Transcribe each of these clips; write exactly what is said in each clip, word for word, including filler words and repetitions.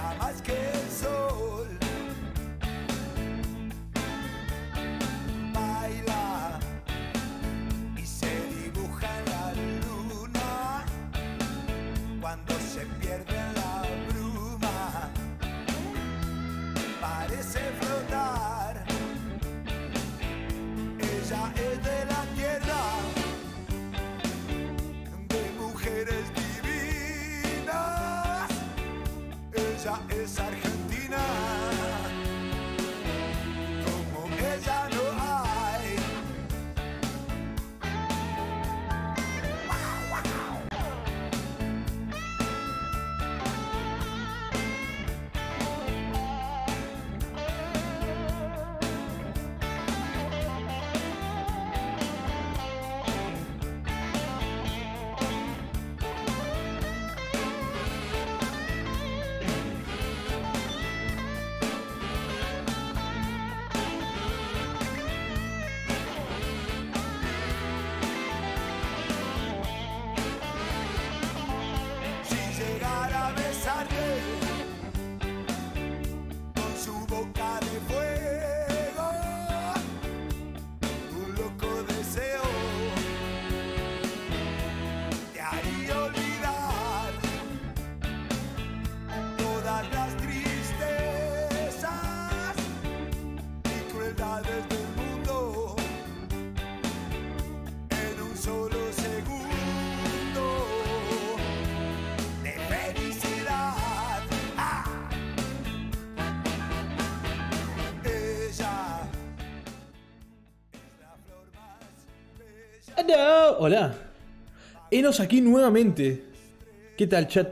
brilla más que el sol. Baila y se dibuja en la luna cuando se pierde en la bruma. Parece flotar. Ella es de la tierra, de mujeres divinas. Ella es argentina, como ella no hay. No, hola. Enos aquí nuevamente. ¿Qué tal, chat?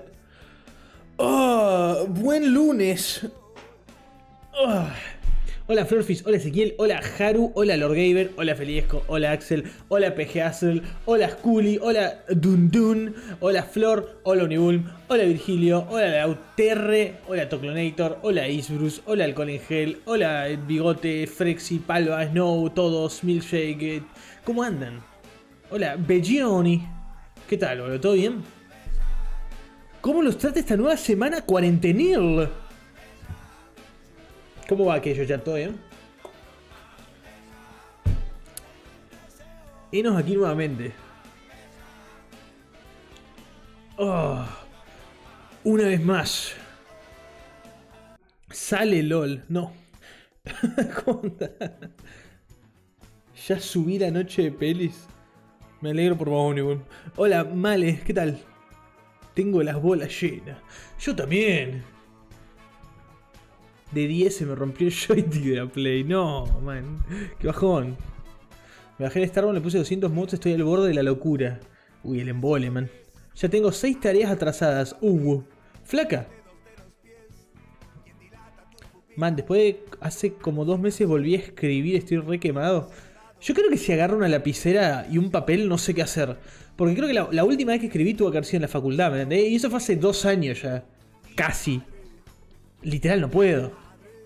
Oh, buen lunes. Oh. Hola Florfis, hola Ezequiel, hola Haru, hola Lord Gaber, hola Feliesco, hola Axel, hola P G Hassel, hola Skuli, hola Dundun, hola Flor, hola Unibulm, hola Virgilio, hola Lauterre, hola Toclonator, hola Isbrus, hola Alcohol en Gel, hola Bigote, Frexi, Palva, Snow, todos, Milkshake. ¿Cómo andan? Hola Belgioni. ¿Qué tal, boludo? ¿Todo bien? ¿Cómo los trata esta nueva semana cuarentenil? ¿Cómo va aquello ya? ¿Todo bien? Enos aquí nuevamente. Oh, una vez más. Sale LOL. No. ¿Cómo anda? Ya subí la noche de pelis. Me alegro por vos, Unibun. Hola, Male. ¿Qué tal? Tengo las bolas llenas. Yo también. De diez se me rompió el joystick de la Play. No, man. Qué bajón. Me bajé el Starbound, le puse doscientos mods, estoy al borde de la locura. Uy, el embole, man. Ya tengo seis tareas atrasadas. Uh, flaca. Man, después de hace como dos meses volví a escribir, estoy re quemado. Yo creo que si agarro una lapicera y un papel no sé qué hacer. Porque creo que la, la última vez que escribí tuvo que haber sido en la facultad, ¿me entendés? Y eso fue hace dos años ya. Casi. Literal, no puedo.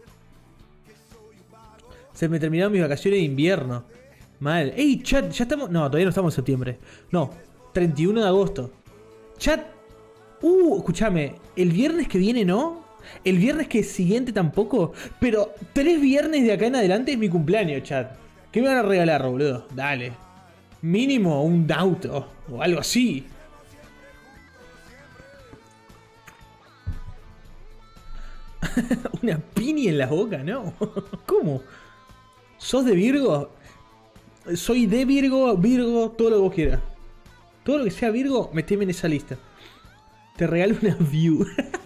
Se me terminaron mis vacaciones de invierno. Mal. Ey, chat, ya estamos... No, todavía no estamos en septiembre. No, treinta y uno de agosto. Chat. Uh, escúchame. El viernes que viene no. El viernes que siguiente tampoco. Pero tres viernes de acá en adelante es mi cumpleaños, chat. ¿Qué me van a regalar, boludo? Dale. Mínimo un auto o algo así. Una pini en la boca, ¿no? ¿Cómo? ¿Sos de Virgo? Soy de Virgo, Virgo, todo lo que vos quieras. Todo lo que sea Virgo, meteme en esa lista. Te regalo una view.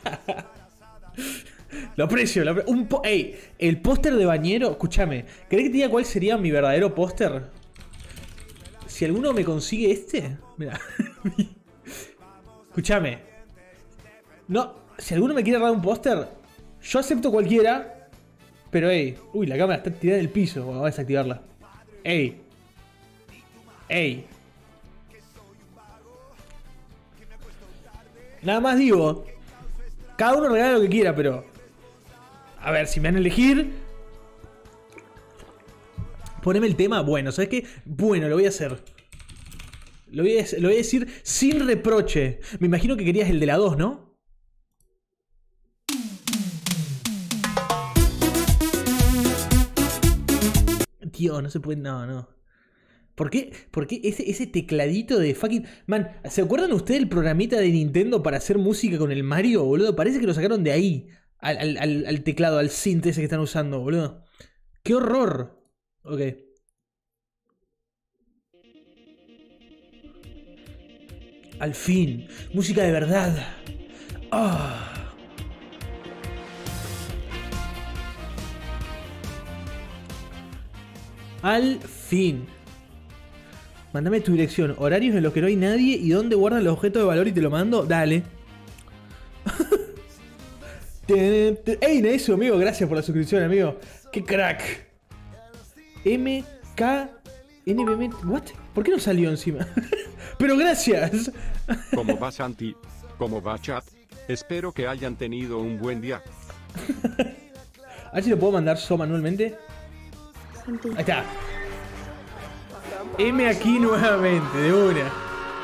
Lo aprecio, lo aprecio. Un po Ey, el póster de bañero, escúchame. ¿Querés que te diga cuál sería mi verdadero póster? Si alguno me consigue este, mira. Escúchame. No, si alguno me quiere dar un póster, yo acepto cualquiera. Pero ey, uy, la cámara está tirada en el piso. Bueno, vamos a desactivarla. Ey. Ey. Nada más digo. Cada uno regala lo que quiera, pero... A ver, si me van a elegir... Poneme el tema. Bueno, ¿sabes qué? Bueno, lo voy a hacer. Lo voy a, lo voy a decir sin reproche. Me imagino que querías el de la dos, ¿no? bugueó, no se puede... No, no. ¿Por qué, ¿Por qué ese, ese tecladito de fucking... Man, ¿se acuerdan ustedes del programita de Nintendo para hacer música con el Mario, boludo? Parece que lo sacaron de ahí. Al, al, al, al teclado, al synth ese que están usando, boludo. ¡Qué horror! Ok. Al fin. Música de verdad. Ah... Oh. Al fin. Mándame tu dirección, horarios en los que no hay nadie y dónde guardan los objetos de valor y te lo mando. Dale. Ey, Nesu, amigo, gracias por la suscripción, amigo. Qué crack. M K N B M. ¿What? ¿Por qué no salió encima? Pero gracias. ¿Cómo va, Santi? ¿Cómo va, chat? Espero que hayan tenido un buen día. A ver si lo puedo mandar yo manualmente. Ahí está. M aquí nuevamente, de una.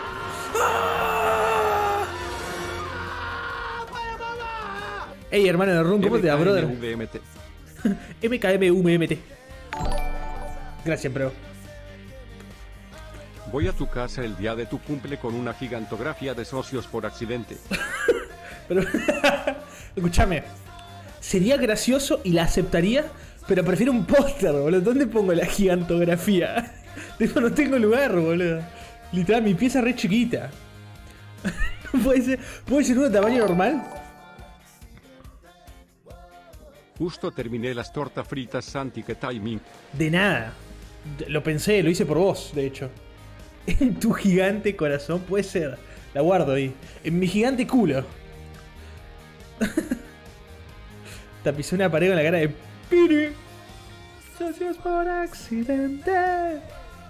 Ey, hermano de Run, ¿cómo te va, brother? M K M V M T. Gracias, bro. Voy a tu casa el día de tu cumple con una gigantografía de socios por accidente. Pero, escúchame. Sería gracioso y la aceptaría, pero prefiero un póster, boludo. ¿Dónde pongo la gigantografía? Tipo, no tengo lugar, boludo. Literal, mi pieza es re chiquita. ¿Puede ser, ¿Puede ser uno de tamaño normal? Justo terminé las tortas fritas, Santi, ¿qué timing? De nada. Lo pensé, lo hice por vos, de hecho. En tu gigante corazón, puede ser. La guardo ahí. En mi gigante culo. Tapizé una pared con la cara de Piri. Socios por accidente.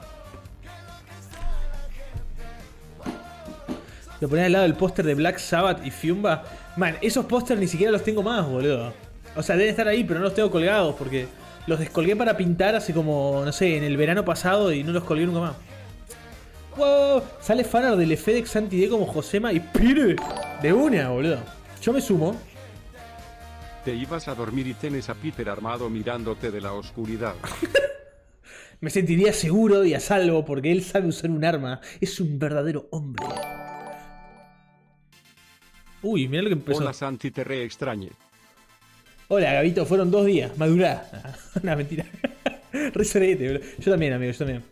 Lo ponía al lado del póster de Black Sabbath y Fiumba. Man, esos pósters ni siquiera los tengo más, boludo. O sea, deben estar ahí, pero no los tengo colgados porque los descolgué para pintar hace como, no sé, en el verano pasado y no los colgué nunca más. Wow, sale fanart del FedEx Santi D como Josema y Pire. De una, boludo. Yo me sumo. Te ibas a dormir y tenés a Peter armado mirándote de la oscuridad. Me sentiría seguro y a salvo porque él sabe usar un arma. Es un verdadero hombre. Uy, mira lo que empezó. Hola, Santi, te re extrañe. Hola, Gabito, fueron dos días. Madurá. No, mentira. Re sorete, boludo. Yo también, amigo, yo también.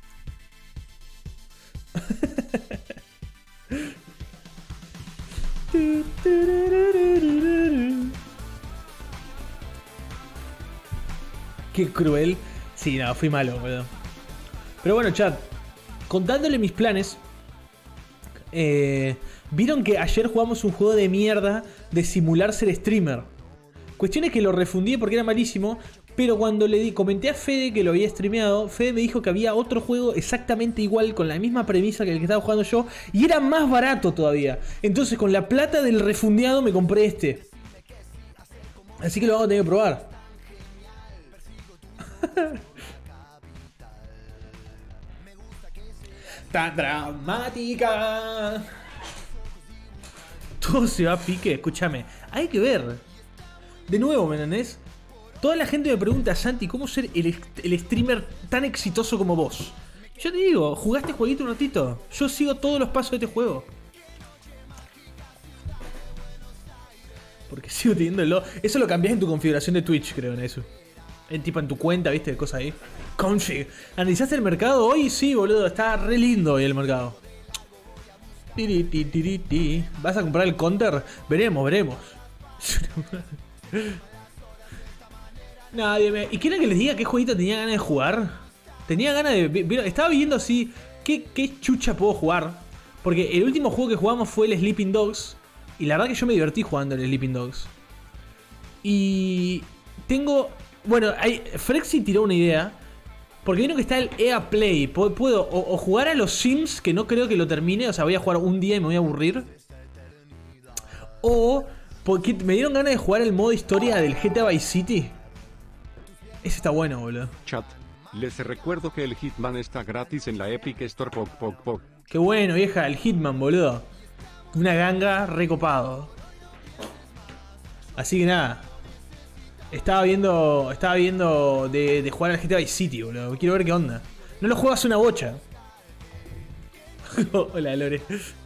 Qué cruel. Sí, no, fui malo, boludo. Pero bueno, chat. Contándole mis planes. Eh, Vieron que ayer jugamos un juego de mierda de simular ser streamer. Cuestión es que lo refundí porque era malísimo. Pero cuando le di, comenté a Fede que lo había streameado, Fede me dijo que había otro juego exactamente igual, con la misma premisa que el que estaba jugando yo, y era más barato todavía. Entonces con la plata del refundeado me compré este. Así que lo vamos a tener que probar. Tan dramática. Todo se va a pique, escúchame. Hay que ver. De nuevo, ¿me entendés? Toda la gente me pregunta, Santi, ¿cómo ser el, el streamer tan exitoso como vos? Yo te digo, ¿jugaste jueguito un ratito? Yo sigo todos los pasos de este juego. Porque sigo teniéndolo. Eso lo cambiás en tu configuración de Twitch, creo, en eso. En tipo en tu cuenta, ¿viste? Cosa ahí. Config. ¿Analizaste el mercado hoy? Sí, boludo. Está re lindo hoy el mercado. ¿Vas a comprar el counter? Veremos, veremos. Nadie me... ¿Y quieren que les diga qué jueguito tenía ganas de jugar? Tenía ganas de... Estaba viendo así... ¿Qué, qué chucha puedo jugar? Porque el último juego que jugamos fue el Sleeping Dogs. Y la verdad que yo me divertí jugando el Sleeping Dogs. Y... Tengo... Bueno, hay... Frexy tiró una idea. Porque vieron que está el E A Play. Puedo o, o jugar a los Sims, que no creo que lo termine. O sea, voy a jugar un día y me voy a aburrir. O... Porque me dieron ganas de jugar el modo historia del G T A Vice City. Ese está bueno, boludo. Chat, les recuerdo que el Hitman está gratis en la Epic Store. Pog, pog, pog. Qué bueno, vieja, el Hitman, boludo. Una ganga recopado. Así que nada. Estaba viendo. Estaba viendo de, de jugar al G T A Vice City, boludo. Quiero ver qué onda. No lo juegas una bocha. Hola, Lore.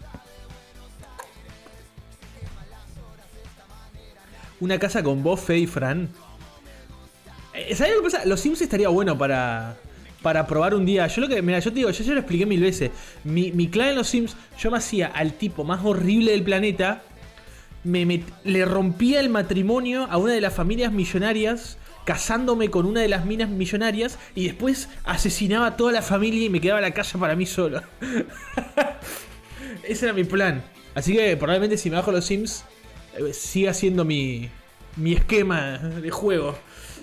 Una casa con vos, Fede y Fran. ¿Sabes lo que pasa? Los Sims estaría bueno para. Para probar un día. Yo lo que. Mira, yo te digo, yo ya lo expliqué mil veces. Mi, mi clan en los Sims, yo me hacía al tipo más horrible del planeta. Me met, le rompía el matrimonio a una de las familias millonarias, casándome con una de las minas millonarias, y después asesinaba a toda la familia y me quedaba la casa para mí solo. Ese era mi plan. Así que probablemente si me bajo los Sims, eh, siga siendo mi, mi esquema de juego.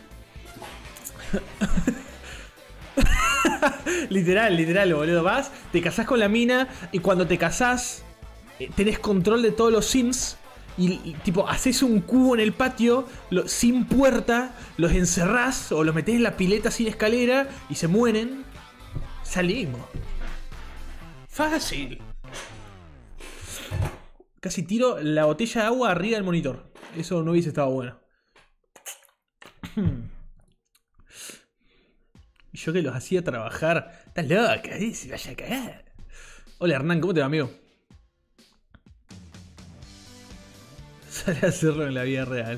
Literal, literal, boludo. Vas, te casás con la mina y cuando te casás eh, tenés control de todos los Sims. Y, y tipo, haces un cubo en el patio lo, sin puerta, los encerrás o los metés en la pileta sin escalera y se mueren. Salimos. Fácil. Casi tiro la botella de agua arriba del monitor. Eso no hubiese estado bueno. Y yo que los hacía trabajar. Estás loca, ¿eh? Se vaya a cagar. Hola Hernán, ¿cómo te va, amigo? Sale a hacerlo en la vida real.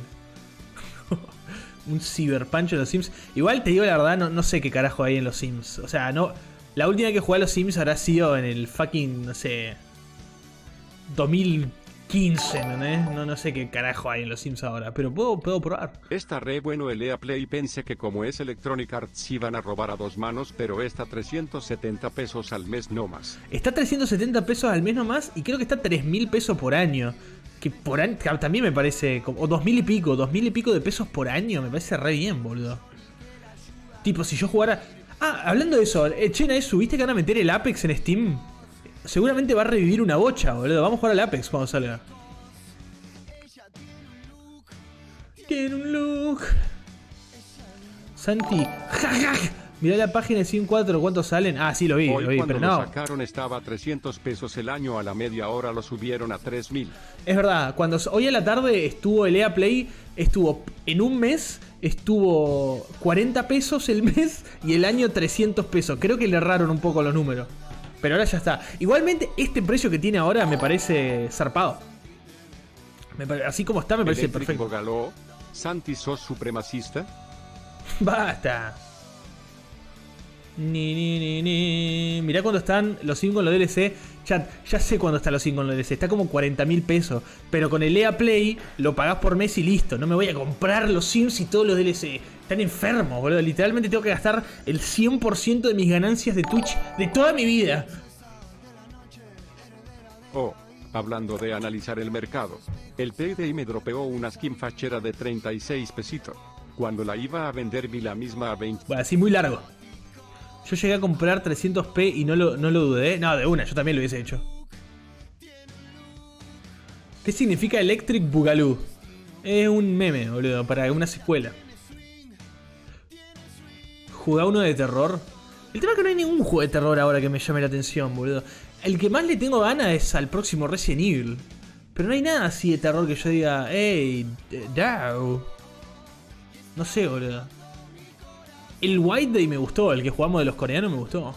Un ciberpancho en los Sims. Igual te digo la verdad, no, no sé qué carajo hay en los Sims. O sea, no. La última vez que jugué a los Sims habrá sido en el fucking, no sé, dos mil quince, ¿no? No, no sé qué carajo hay en los Sims ahora. Pero puedo, puedo probar. Está re bueno el E A Play. Pensé que como es Electronic Arts iban a robar a dos manos, pero está trescientos setenta pesos al mes no más. Está trescientos setenta pesos al mes nomás y creo que está tres mil pesos por año. Que por año también me parece. O dos mil y pico. Dos mil y pico de pesos por año. Me parece re bien, boludo. Tipo, si yo jugara. Ah, hablando de eso. Eh, Chena, ¿subiste que van a meter el Apex en Steam? Seguramente va a revivir una bocha, boludo. Vamos a jugar al Apex cuando salga. Tiene un look. Santi. Mirá la página de Sim cuatro, ¿cuántos salen? Ah, sí, lo vi, Hoy lo vi, cuando pero lo no. sacaron estaba a trescientos pesos el año, a la media hora lo subieron a tres mil. Es verdad, cuando hoy a la tarde estuvo el E A Play, estuvo en un mes, estuvo cuarenta pesos el mes y el año trescientos pesos. Creo que le erraron un poco los números. Pero ahora ya está. Igualmente, este precio que tiene ahora me parece zarpado. Me pare... Así como está, me parece Electric perfecto. Boogaloo, Santi, ¿sos supremacista? Basta. Ni, ni, ni, ni. Mirá cuando están los Sims con los D L C. Chat, ya sé cuándo están los Sims con los D L C. Está como cuarenta mil pesos. Pero con el E A Play lo pagás por mes y listo. No me voy a comprar los Sims y todos los D L C. Están enfermos, boludo. Literalmente tengo que gastar el cien por ciento de mis ganancias de Twitch de toda mi vida. Oh, hablando de analizar el mercado. El Payday me dropeó una skin fachera de treinta y seis pesitos. Cuando la iba a vender vi la misma a veinte. Bueno, así muy largo. Yo llegué a comprar trescientos p y no lo, no lo dudé. No, de una, yo también lo hubiese hecho. ¿Qué significa Electric Boogaloo? Es un meme, boludo, para una secuela. ¿Jugá uno de terror? El tema es que no hay ningún juego de terror ahora que me llame la atención, boludo. El que más le tengo ganas es al próximo Resident Evil. Pero no hay nada así de terror que yo diga, hey, Dow. No sé, boludo. El White Day me gustó, el que jugamos de los coreanos me gustó.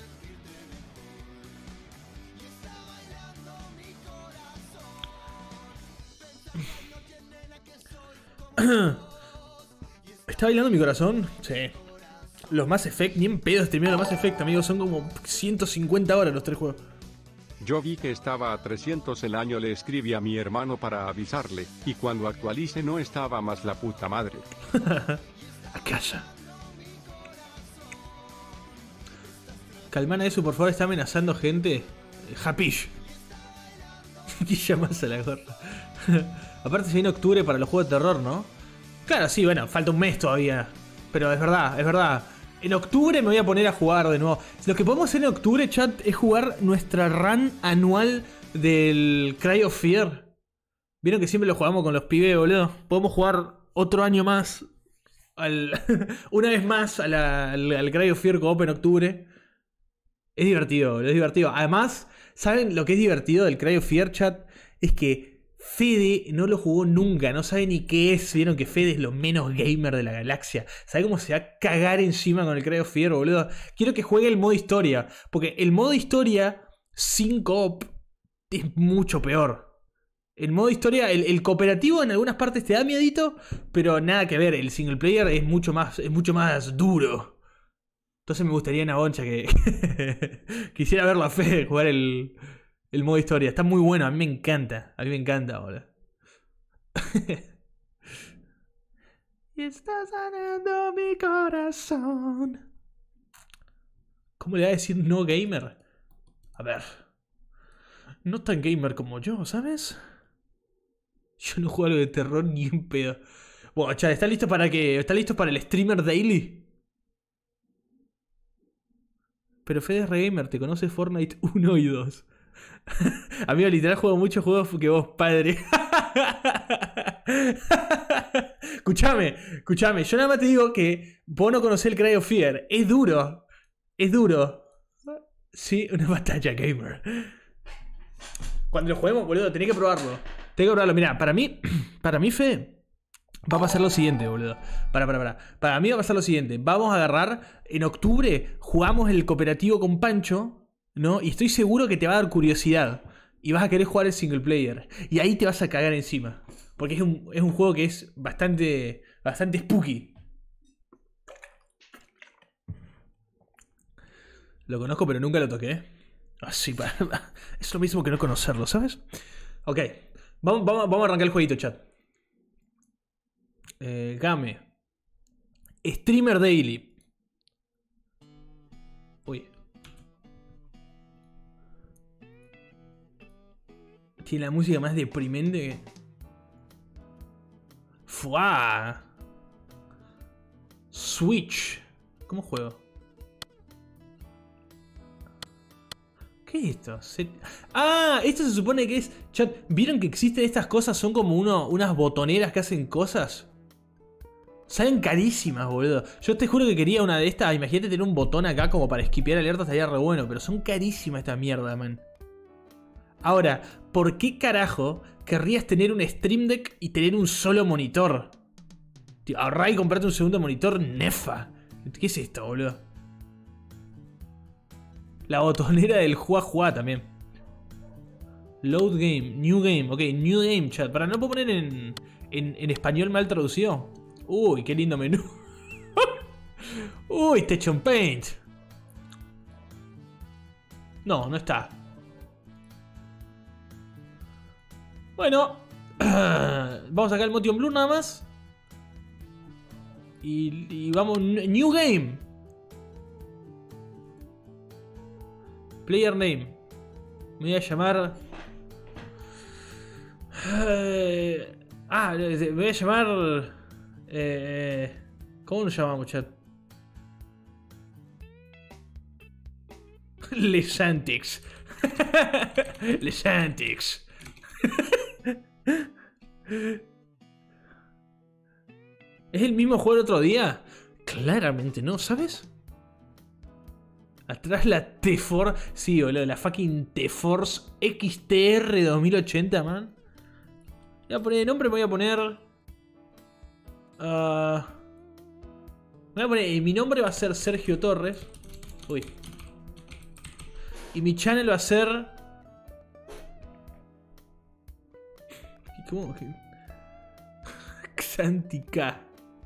¿Está bailando mi corazón? Sí. Los Mass Effect, ni en pedo streameo los Mass Effect, amigos. Son como ciento cincuenta horas los tres juegos. Yo vi que estaba a trescientos el año, le escribí a mi hermano para avisarle. Y cuando actualice no estaba más la puta madre. A casa. Calmana eso, por favor, está amenazando gente. Hapish. ¿Qué llamas a la gorra? Aparte se viene octubre para los juegos de terror, ¿no? Claro, sí, bueno, falta un mes todavía. Pero es verdad, es verdad. En octubre me voy a poner a jugar de nuevo. Lo que podemos hacer en octubre, chat, es jugar nuestra run anual del Cry of Fear. Vieron que siempre lo jugamos con los pibes, boludo. Podemos jugar otro año más. Al una vez más a la, al, al Cry of Fear co-op en octubre. Es divertido, boludo, es divertido. Además, ¿saben lo que es divertido del Cry of Fear, chat? Es que Fede no lo jugó nunca, no sabe ni qué es. Vieron que Fede es lo menos gamer de la galaxia. ¿Sabe cómo se va a cagar encima con el Cry of Fear, boludo? Quiero que juegue el modo historia. Porque el modo historia sin co-op es mucho peor. El modo historia, el, el cooperativo en algunas partes te da miedito, pero nada que ver. El single player es mucho más, es mucho más duro. Entonces me gustaría una boncha que quisiera verlo a Fede jugar el, el modo historia. Está muy bueno, a mí me encanta. A mí me encanta, boludo. Y está sanando mi corazón. ¿Cómo le va a decir no gamer? A ver. No tan gamer como yo, ¿sabes? Yo no juego algo de terror ni un pedo. Bueno, chat, ¿está listo para qué? ¿Está listo para el streamer daily? Pero Fede es re gamer, te conoce Fortnite uno y dos. Amigo, literal juego muchos juegos que vos, padre. Escuchame, escuchame. Yo nada más te digo que vos no conocés el Cry of Fear. Es duro. Es duro. Sí, una batalla gamer. Cuando lo juguemos, boludo, tenés que probarlo. Tenés que probarlo. Mirá, para mí, para mí, Fede, va a pasar lo siguiente, boludo. Para, para, para. Para mí va a pasar lo siguiente. Vamos a agarrar, en octubre, jugamos el cooperativo con Pancho, ¿no? Y estoy seguro que te va a dar curiosidad. Y vas a querer jugar el single player. Y ahí te vas a cagar encima. Porque es un, es un juego que es bastante, bastante spooky. Lo conozco, pero nunca lo toqué. Así, para... es lo mismo que no conocerlo, ¿sabes? Ok. Vamos, vamos, vamos a arrancar el jueguito, chat. Eh, Game. Streamer Daily. Uy. Tiene la música más deprimente que... ¡Fua! Switch. ¿Cómo juego? ¿Qué es esto? Se... Ah, esto se supone que es... Chat, ¿vieron que existen estas cosas? Son como uno, unas botoneras que hacen cosas. Salen carísimas, boludo. Yo te juro que quería una de estas. Imagínate tener un botón acá como para skipear alertas. Estaría re bueno. Pero son carísimas esta mierda, man. Ahora, ¿por qué carajo querrías tener un Stream Deck y tener un solo monitor? Tío, ahorrá y comprarte un segundo monitor, nefa. ¿Qué es esto, boludo? La botonera del Juá Juá también. Load game, new game. Ok, new game, chat. Para no puedo poner en, en, en español mal traducido. Uy, qué lindo menú. Uy, Techo en Paint. No, no está. Bueno. Vamos a sacar el Motion Blue nada más. Y, y vamos. New game. Player name. Me voy a llamar... Eh, ah, me voy a llamar... Eh, ¿Cómo nos llamamos, chat? Les Antics. Les Antics. ¿Es el mismo juego del otro día? Claramente no, ¿sabes? Atrás la T-Force. Sí, boludo, la fucking T-Force X T R dos mil ochenta, man. Voy a poner de nombre, me voy a poner... Uh, voy a poner... Mi nombre va a ser Sergio Torres. Uy. Y mi channel va a ser... ¿Cómo? Santi K.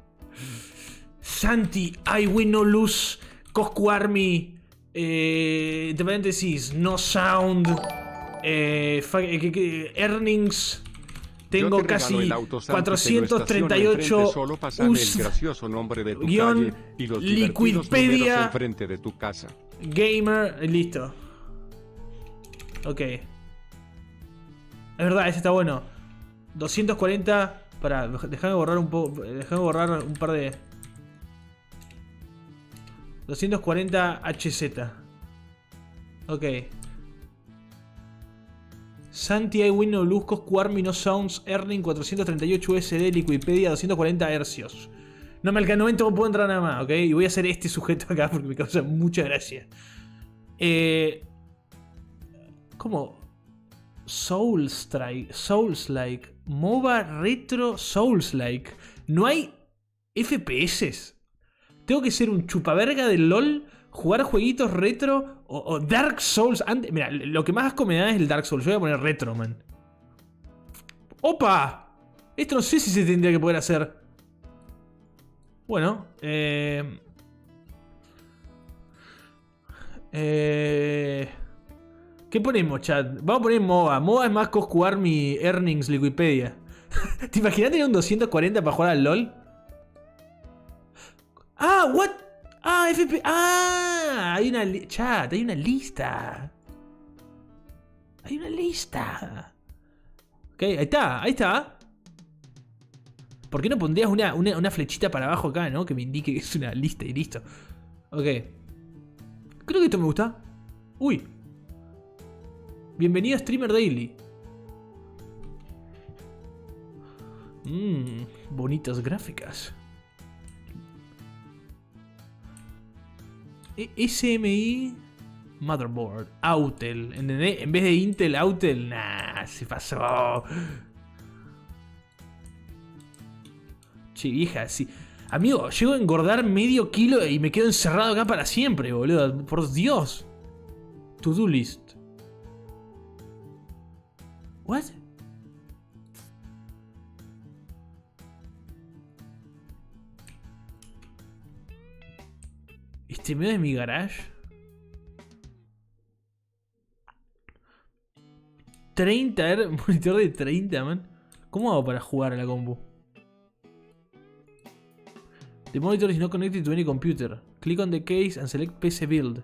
Santi, I win no lose. Coscu Army. Eh, entre paréntesis, no sound. Eh, eh, earnings. Tengo te casi cuatrocientos treinta y ocho solo pasame el gracioso nombre de tu guión calle y los Liquipedia enfrente de tu casa. Gamer, listo. Ok. Es verdad, ese está bueno. doscientos cuarenta. Pará, déjame borrar un poco. Déjame borrar un par de. doscientos cuarenta H Z. Ok. Santi, I win no lose, Coscu Army, no sounds, earning cuatrocientos treinta y ocho U S D, Liquipedia doscientos cuarenta hercios. No me alcanza, no puedo entrar nada más, ok. Y voy a hacer este sujeto acá porque me causa mucha gracia. Eh, ¿Cómo? Souls-like. Souls-like. MOBA retro Souls-like. No hay F P S. Tengo que ser un chupaverga del LOL, jugar jueguitos retro o, o Dark Souls. Antes, mira, lo que más asco me da es el Dark Souls. Yo voy a poner retro, man. ¡Opa! Esto no sé si se tendría que poder hacer. Bueno, eh... Eh... ¿Qué ponemos, chat? Vamos a poner MOBA. MOBA es más coscuar mi earnings Wikipedia. ¿Te imaginas tener un doscientos cuarenta para jugar al LOL? Ah, what? Ah, F P... Ah, hay una... Chat, hay una lista. Hay una lista. Ok, ahí está, ahí está. ¿Por qué no pondrías una, una, una flechita para abajo acá, no? Que me indique que es una lista y listo. Ok. Creo que esto me gusta. Uy. Bienvenido a Streamer Daily. Mmm, bonitas gráficas. E S M I Motherboard. Autel. ¿Entendés? En vez de Intel, Autel. Nah, se pasó. Che, vieja, sí. Amigo, llego a engordar medio kilo y me quedo encerrado acá para siempre, boludo. Por Dios. To-do list. What? ¿Este medio de mi garage? treinta, er, monitor de treinta, man. ¿Cómo hago para jugar a la compu? The monitor is not connected to any computer. Click on the case and select P C build.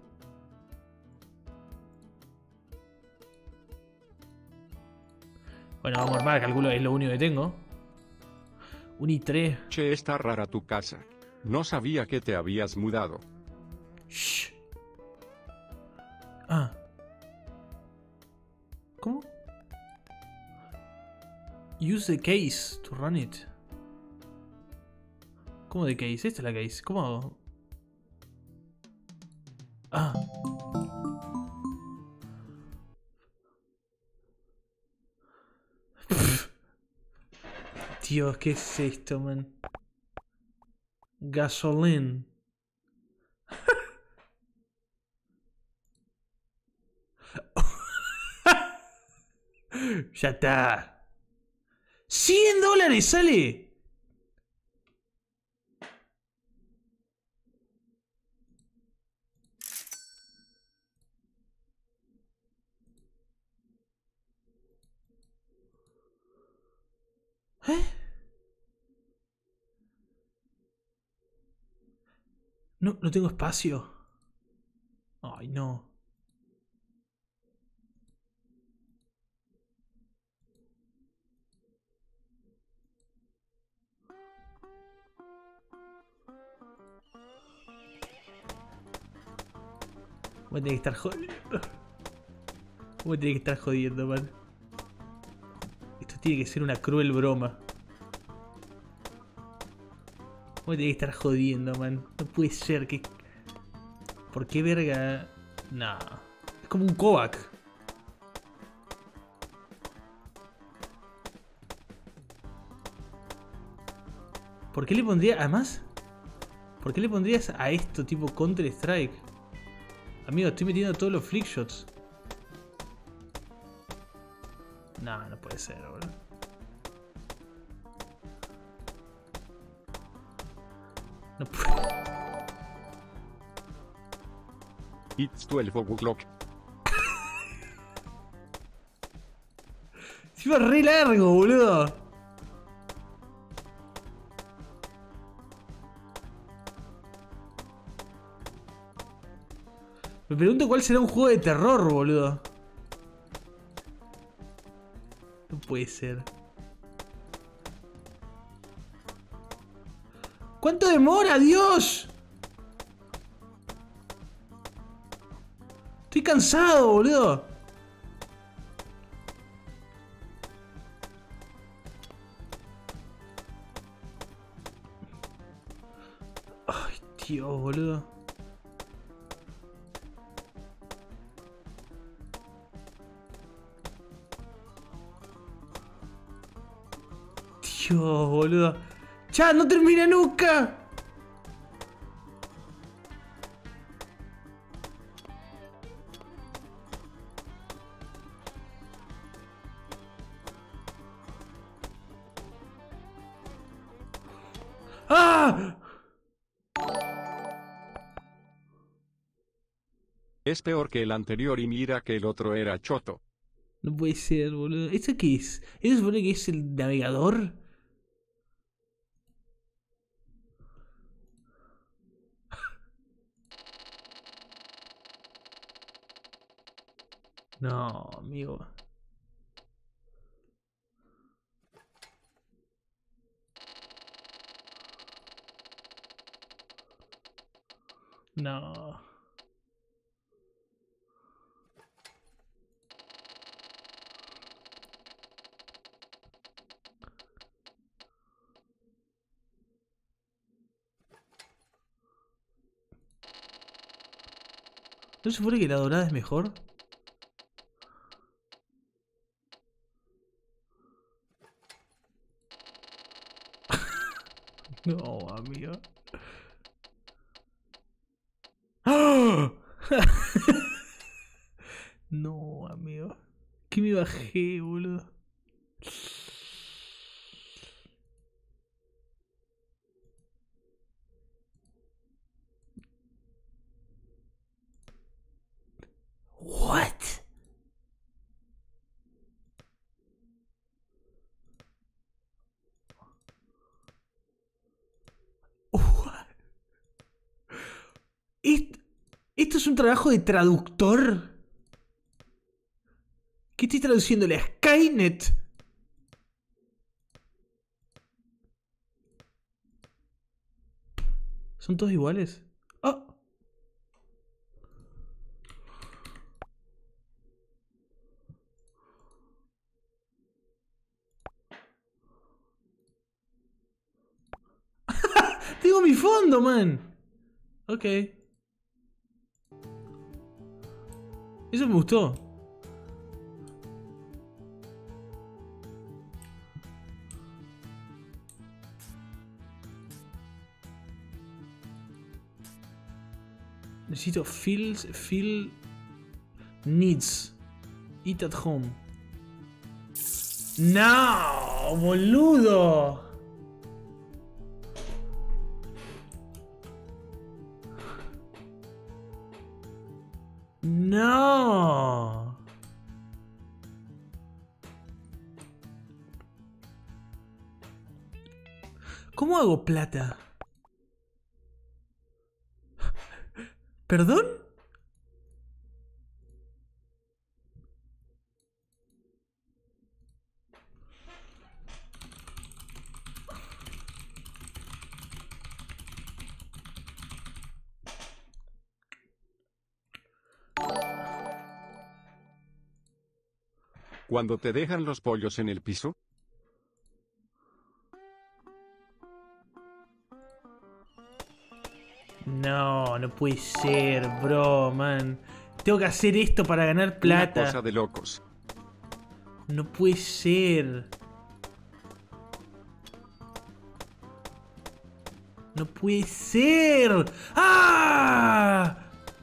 Bueno, vamos a armar, calculo que es lo único que tengo. Un i tres. Che, está rara tu casa. No sabía que te habías mudado. Shh. Ah. ¿Cómo? Use the case to run it. ¿Cómo de case? Esta es la case. ¿Cómo hago? Ah. Dios, ¿qué es esto, man? Gasoline. Ya está. cien dólares sale. ¿Eh? No, no tengo espacio. Ay, no. Voy a tener que estar jodiendo. Voy a tener que estar jodiendo, man. Esto tiene que ser una cruel broma. Voy a tener que estar jodiendo, man. No puede ser que... ¿Por qué verga? Nah. Es como un Kovac. ¿Por qué le pondría... Además... ¿Por qué le pondrías a esto tipo Counter Strike? Amigo, estoy metiendo todos los flickshots. No, no puede ser, boludo. No puede. It's twelve o'clock. Se iba re largo, boludo. Me pregunto cuál será un juego de terror, boludo. No puede ser. ¿Cuánto demora, Dios? Estoy cansado, boludo. Ay, Dios, boludo. Dios, boludo. ¡Chat, no termina nunca! ¡Ah! Es peor que el anterior y mira que el otro era choto. No puede ser, boludo. ¿Eso qué es? ¿Eso se supone que es el navegador? No, amigo. No. ¿No se supone que la dorada es mejor? No, amigo. ¡Ah! No, amigo. ¿Qué me bajé, boludo? What? What? ¿Esto, ¿Esto es un trabajo de traductor? ¿Qué estoy traduciendo? ¿La Skynet? ¿Son todos iguales? ¡Oh! Tengo mi fondo, man. Ok. Eso me gustó. Necesito feels, feel needs. Eat at home. No, boludo. No. ¿Cómo hago plata? ¿Perdón? Cuando te dejan los pollos en el piso. No, no puede ser, bro, man. Tengo que hacer esto para ganar plata. Una cosa de locos. No puede ser. No puede ser. ¡Ah!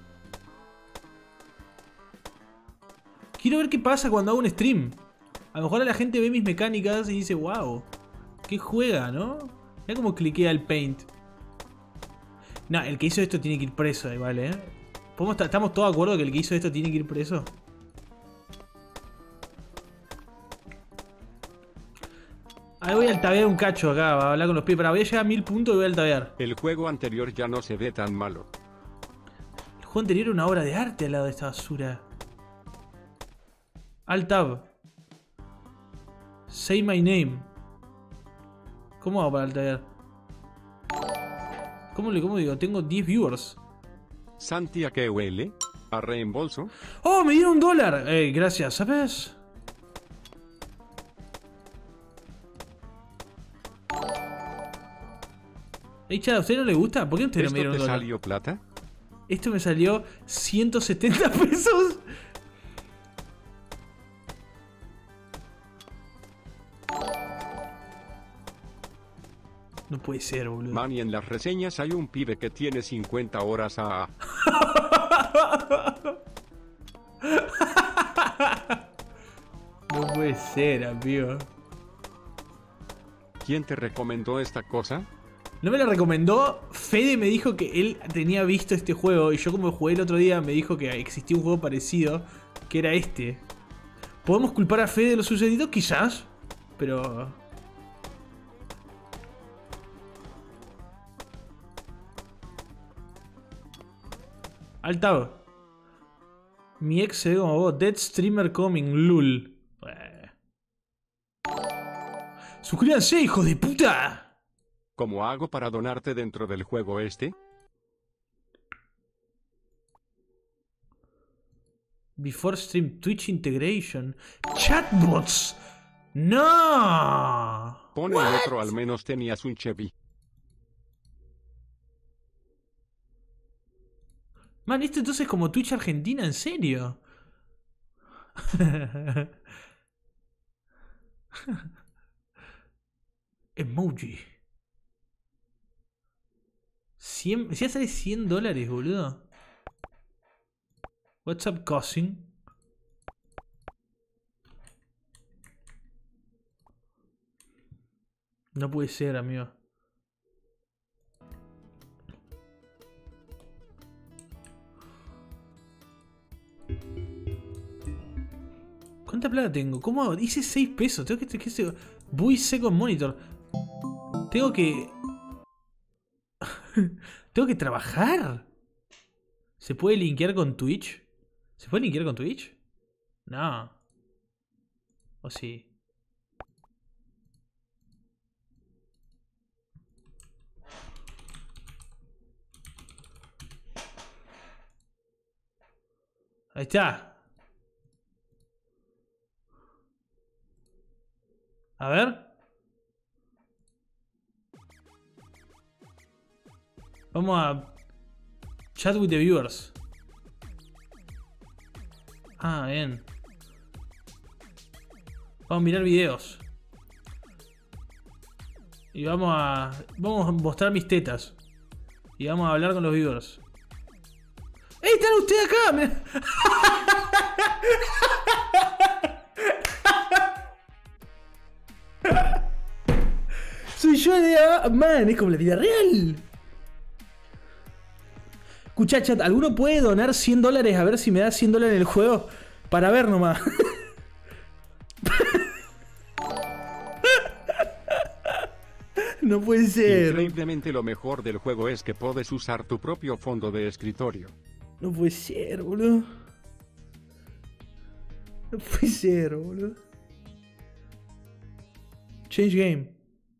Quiero ver qué pasa cuando hago un stream. A lo mejor la gente ve mis mecánicas y dice, wow, qué juega, ¿no? Mira cómo cliquea el paint. No, el que hizo esto tiene que ir preso, igual, ¿eh? ¿Estamos todos de acuerdo que el que hizo esto tiene que ir preso? Ahí voy a altavear un cacho acá, va a hablar con los pies. Pero voy a llegar a mil puntos y voy a altavear. El juego anterior ya no se ve tan malo. El juego anterior era una obra de arte al lado de esta basura. Alt tab. Say my name. ¿Cómo hago para altavear? ¿Cómo le cómo digo? Tengo diez viewers. Santi, ¿a qué huele? ¿A reembolso? ¡Oh! Me dieron un dólar. Eh, gracias, ¿sabes? Ey, chat, ¿a usted no le gusta? ¿Por qué usted no me ¿Esto dieron un te dólar? salió plata? Esto me salió ciento setenta pesos. No puede ser, boludo. Man, y en las reseñas hay un pibe que tiene cincuenta horas a... No puede ser, amigo. ¿Quién te recomendó esta cosa? No me la recomendó. Fede me dijo que él tenía visto este juego. Y yo, como jugué el otro día, me dijo que existía un juego parecido, que era este. ¿Podemos culpar a Fede de lo sucedido? Quizás. Pero... Altavo. Mi ex se ve como vos. Dead Streamer Coming. Lul. Eh. ¡Suscríbanse, hijos de puta! ¿Cómo hago para donarte dentro del juego este? Before stream Twitch integration. Chatbots. No. Pon el otro, al menos tenías un Chevy. Man, esto entonces es como Twitch Argentina, ¿en serio? Emoji. cien, ya sale cien dólares, boludo. What's up, cousin? No puede ser, amigo. ¿Cuánta plata tengo? ¿Cómo hago? Hice seis pesos. Tengo que... que se... Voy second monitor. Tengo que... Tengo que trabajar. ¿Se puede linkear con Twitch? ¿Se puede linkear con Twitch? No. ¿O sí? Ahí está. A ver. Vamos a... Chat with the viewers. Ah, bien. Vamos a mirar videos. Y vamos a... Vamos a mostrar mis tetas. Y vamos a hablar con los viewers. ¡Ey, están ustedes acá! Mirá. Soy yo de... Ah, man, es como la vida real. Escuchá, chat, ¿alguno puede donar cien dólares a ver si me da cien dólares en el juego? Para ver nomás. No puede ser. Increíblemente lo mejor del juego es que puedes usar tu propio fondo de escritorio. No puede ser, boludo. No puede ser, boludo. Change game.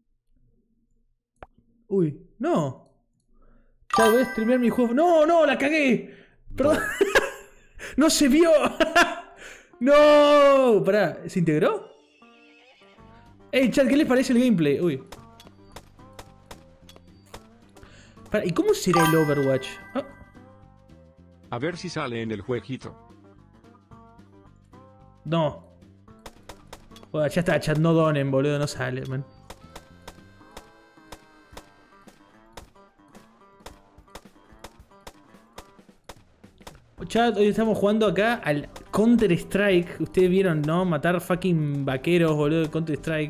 Uy, no. Ya voy a streamear mi juego. No, no, la cagué. Perdón. No se vio. No. Pará, ¿se integró? Ey, chat, ¿qué les parece el gameplay? Uy. Pará, ¿y cómo será el Overwatch? Oh. A ver si sale en el jueguito. No. Bueno, ya está, chat, no donen, boludo, no sale, man. Chat, hoy estamos jugando acá al Counter Strike. Ustedes vieron, ¿no? Matar fucking vaqueros, boludo, de Counter Strike.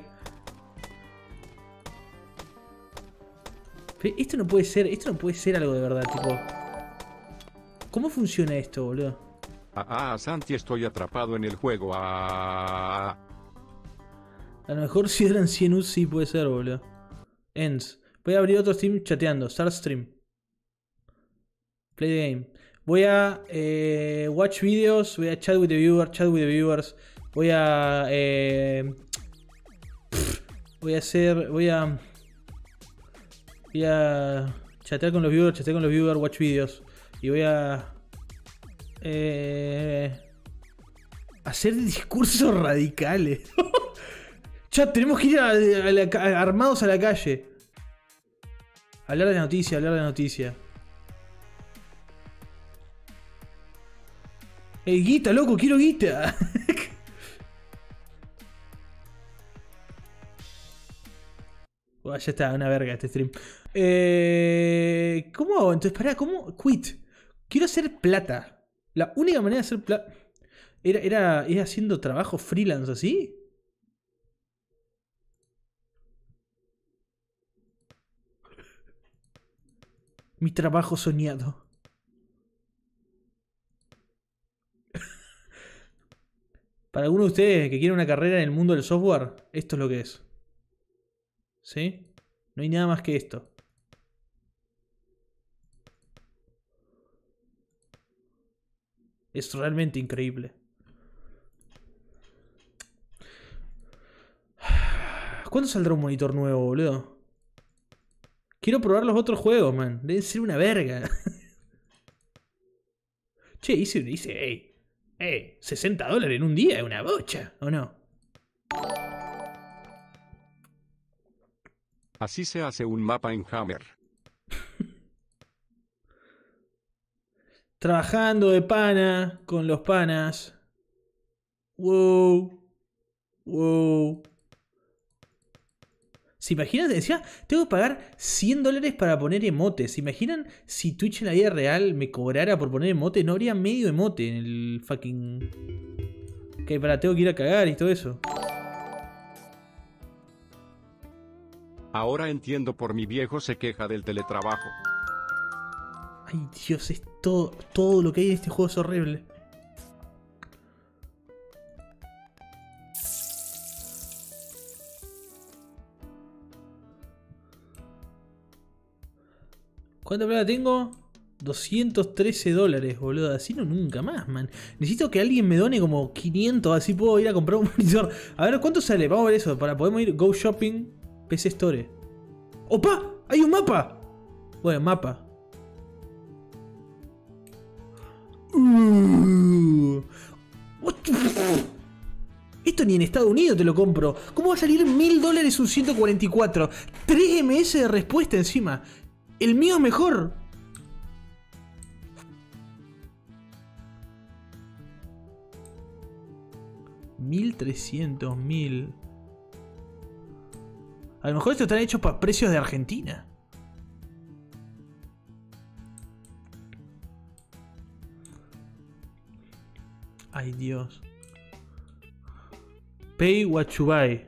Pero esto no puede ser, esto no puede ser algo de verdad, tipo. ¿Cómo funciona esto, boludo? Ah, ah, Santi, estoy atrapado en el juego. Ah. A lo mejor si eran cien U sí puede ser, boludo. Ends. Voy a abrir otro stream chateando. Start stream. Play the game. Voy a eh, watch videos. Voy a chat with the viewers. Chat with the viewers. Voy a... Eh, pff, voy a hacer... Voy a... Voy a chatear con los viewers. Chatear con los viewers. Watch videos. Y voy a... Eh, hacer discursos radicales. Chat, tenemos que ir a, a la, a, armados a la calle. Hablar de la noticia, hablar de la noticia. Ey, guita, loco, quiero guita. Oh, ya está, una verga este stream. Eh, ¿Cómo hago? Entonces, pará, ¿cómo? Quit. Quiero hacer plata. La única manera de hacer plata era, era, era haciendo trabajo freelance así. Mi trabajo soñado. Para alguno de ustedes que quiere una carrera en el mundo del software, esto es lo que es. ¿Sí? No hay nada más que esto. Es realmente increíble. ¿Cuándo saldrá un monitor nuevo, boludo? Quiero probar los otros juegos, man. Deben ser una verga. Che, hice, hice, ey, ey, sesenta dólares en un día es una bocha, ¿o no? Así se hace un mapa en Hammer. Trabajando de pana con los panas. Wow. Wow. ¿Se imaginan? Decía, tengo que pagar cien dólares para poner emotes. ¿Se imaginan si Twitch en la vida real me cobrara por poner emotes? No habría medio emote en el fucking... Que para, tengo que ir a cagar y todo eso. Ahora entiendo por mi viejo se queja del teletrabajo. Ay, Dios, es todo, todo lo que hay en este juego es horrible. ¿Cuánta plata tengo? doscientos trece dólares, boludo. Así no nunca más, man. Necesito que alguien me done como quinientos, así puedo ir a comprar un monitor. A ver, ¿cuánto sale? Vamos a ver eso. Para podemos ir Go Shopping, P C Store. ¡Opa! ¡Hay un mapa! Bueno, mapa. Uh. Esto ni en Estados Unidos te lo compro. ¿Cómo va a salir mil dólares un ciento cuarenta y cuatro? tres eme ese de respuesta encima. El mío es mejor. mil trescientos, mil. A lo mejor estos están hechos para precios de Argentina. Ay, Dios. Pay what you buy.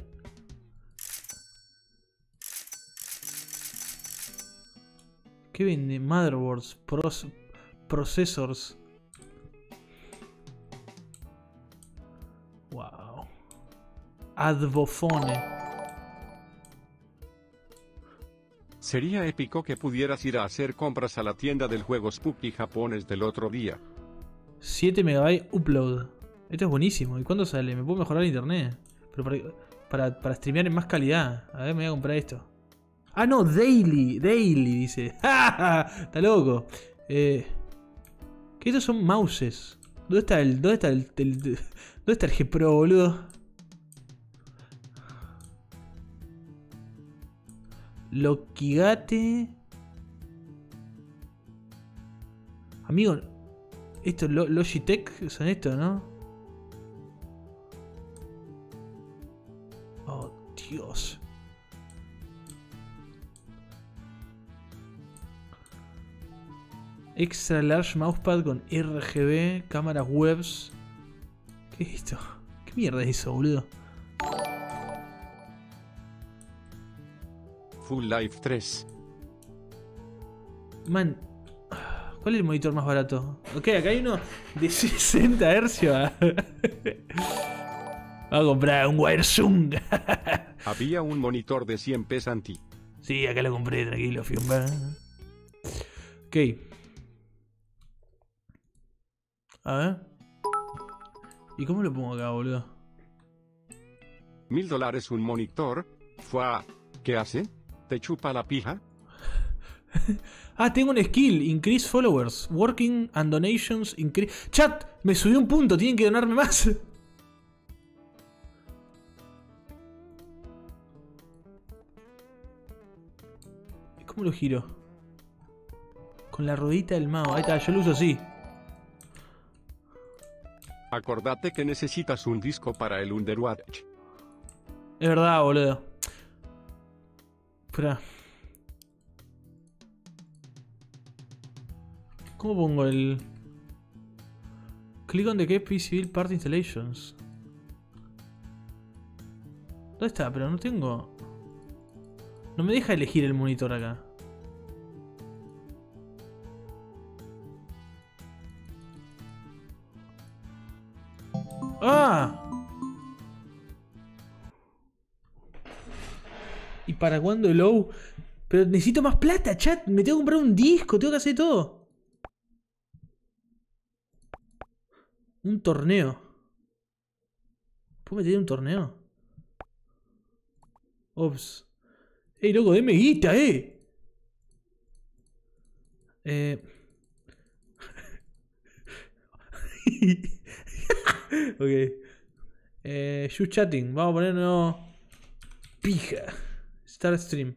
¿Qué vende? Motherboards, pros, processors. Wow. Advofone. Sería épico que pudieras ir a hacer compras a la tienda del juego Spooky japonés del otro día. siete megabytes upload. Esto es buenísimo. ¿Y cuándo sale? ¿Me puedo mejorar el internet? Pero para, para, para streamear en más calidad. A ver, me voy a comprar esto. Ah, no, daily. Daily, dice. Está loco. Eh, ¿Qué estos son mouses? ¿Dónde está el. ¿Dónde está el. el ¿Dónde está el G Pro, boludo? Lokigate. Amigo. Esto es Logitech. Son estos, ¿no? Oh, Dios. Extra large mousepad con R G B, cámaras webs. ¿Qué es esto? ¿Qué mierda es eso, boludo? Full Life tres. Man, ¿cuál es el monitor más barato? Ok, acá hay uno de sesenta hercios. Vamos a comprar un Wiresung. Había un monitor de cien pesos anti. Sí, acá lo compré, tranquilo, fiumba. Ok. A ver. ¿Y cómo lo pongo acá, boludo? Mil dólares un monitor. Fua. ¿Qué hace? ¿Te chupa la pija? Ah, tengo un skill. Increase followers. Working and donations. Increase. Chat, me subió un punto. Tienen que donarme más. ¿Cómo lo giro? Con la ruedita del mouse. Ahí está, yo lo uso así. Acordate que necesitas un disco para el Underwatch. Es verdad, boludo. Espera. ¿Cómo pongo el...? Click on the K P C Build Part Installations. ¿Dónde está? Pero no tengo... No me deja elegir el monitor acá. ¡Ah! ¿Y para cuándo el low? Pero necesito más plata, chat. Me tengo que comprar un disco, tengo que hacer todo. Un torneo. ¿Puedo meter un torneo? Ops. ¡Ey, loco, deme guita, eh! Eh... ok. Eh, Just chatting. Vamos a ponernos... Pija. Start stream.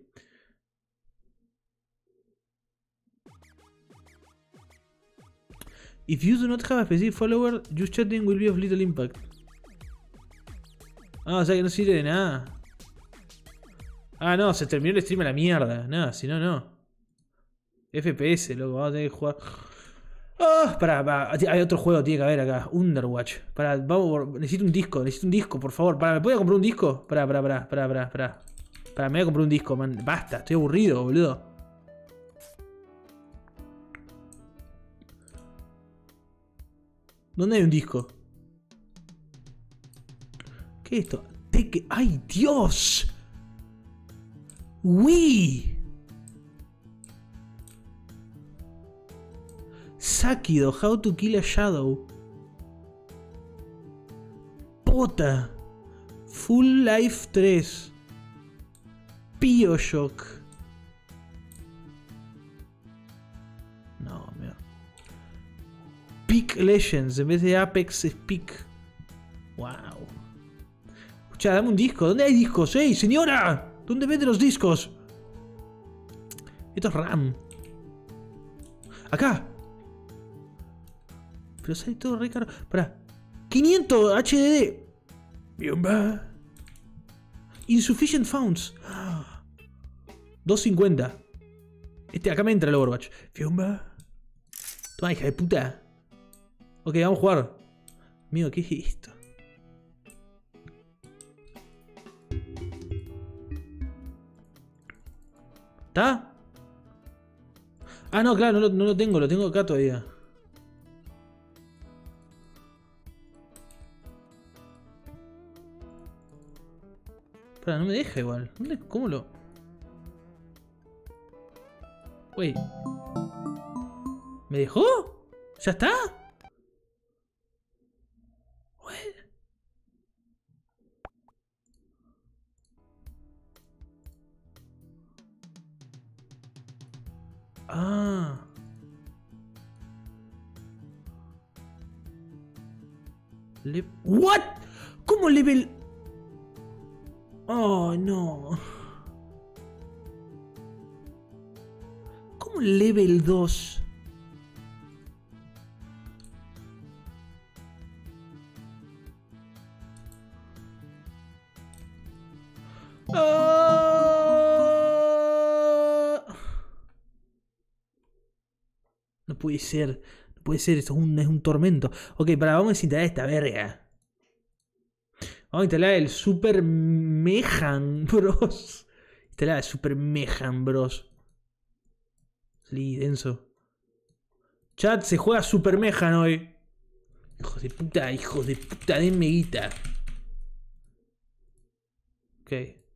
If you do not have a specific follower, just chatting will be of little impact. Ah, o sea que no sirve de nada. Ah, no, se terminó el stream a la mierda. Nada, si no, no. F P S, loco, vamos a tener que jugar. Ah, pará, pará, hay otro juego, tiene que haber acá. Underwatch. Pará, vamos, necesito un disco, necesito un disco, por favor. Pará, ¿me puedo comprar un disco? Pará, pará, pará, pará, pará, pará. Pará, me voy a comprar un disco, man. Basta, estoy aburrido, boludo. ¿Dónde hay un disco? ¿Qué es esto? Teque... ¡Ay, Dios! ¡Wii! Sakido, How to Kill a Shadow. Pota. Full Life tres. Bioshock. No, mira. Peak Legends en vez de Apex es Peak. Wow. Escucha, dame un disco. ¿Dónde hay discos? ¡Ey, señora! ¿Dónde venden los discos? Esto es RAM. Acá. Pero sale todo re caro. Pará. quinientos H D D. Bien va. Insufficient Funds. doscientos cincuenta. Este, acá me entra el Overwatch. Fiumba. Toma, hija de puta. Ok, vamos a jugar. Amigo, ¿qué es esto? ¿Está? Ah, no, claro, no lo, no lo tengo. Lo tengo acá todavía. Espera, no me deja igual. ¿Dónde? ¿Cómo lo...? Wait. ¿Me dejó? ¿Ya está? What? Ah. Le... What? ¿Cómo level...? Oh, no. ¿Cómo level dos? Oh. No puede ser. No puede ser. Esto es un, es un tormento. Ok, para, vamos a instalar esta verga. Vamos a instalar el Super Mejan Bros. Instalar el Super Mejan Bros. Salí denso. Chat, se juega Super Mejan hoy. Hijos de puta, hijos de puta, denme guita. Ok.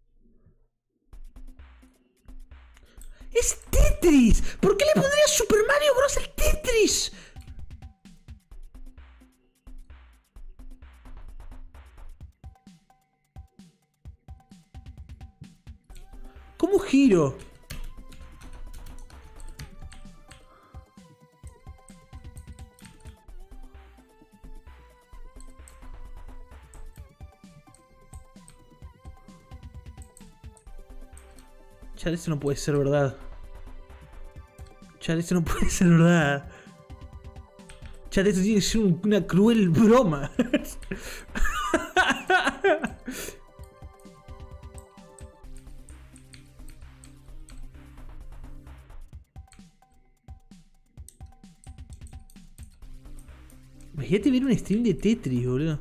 ¡Es Tetris! ¿Por qué le pondría Super Mario Bros. al Tetris? ¿Cómo giro? Chat, eso no puede ser verdad. Chat, eso no puede ser verdad. Chat, esto tiene que ser una cruel broma. Imagínate ver un stream de Tetris, boludo.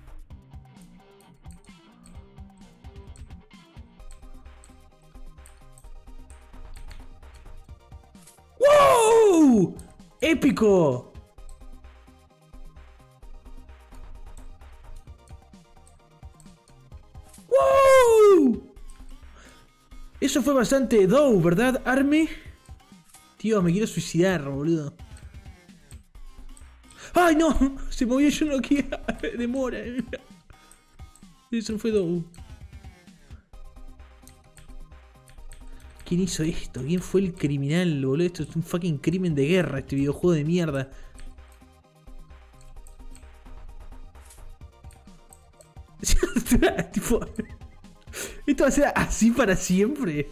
¡Wow! ¡Épico! ¡Wow! Eso fue bastante dope, ¿verdad, Army? Tío, me quiero suicidar, boludo. ¡Ay, no! Se movió yo no quiero. Demora. Eso no fue dope. ¿Quién hizo esto? ¿Quién fue el criminal, boludo? Esto es un fucking crimen de guerra, este videojuego de mierda. Tipo, esto va a ser así para siempre.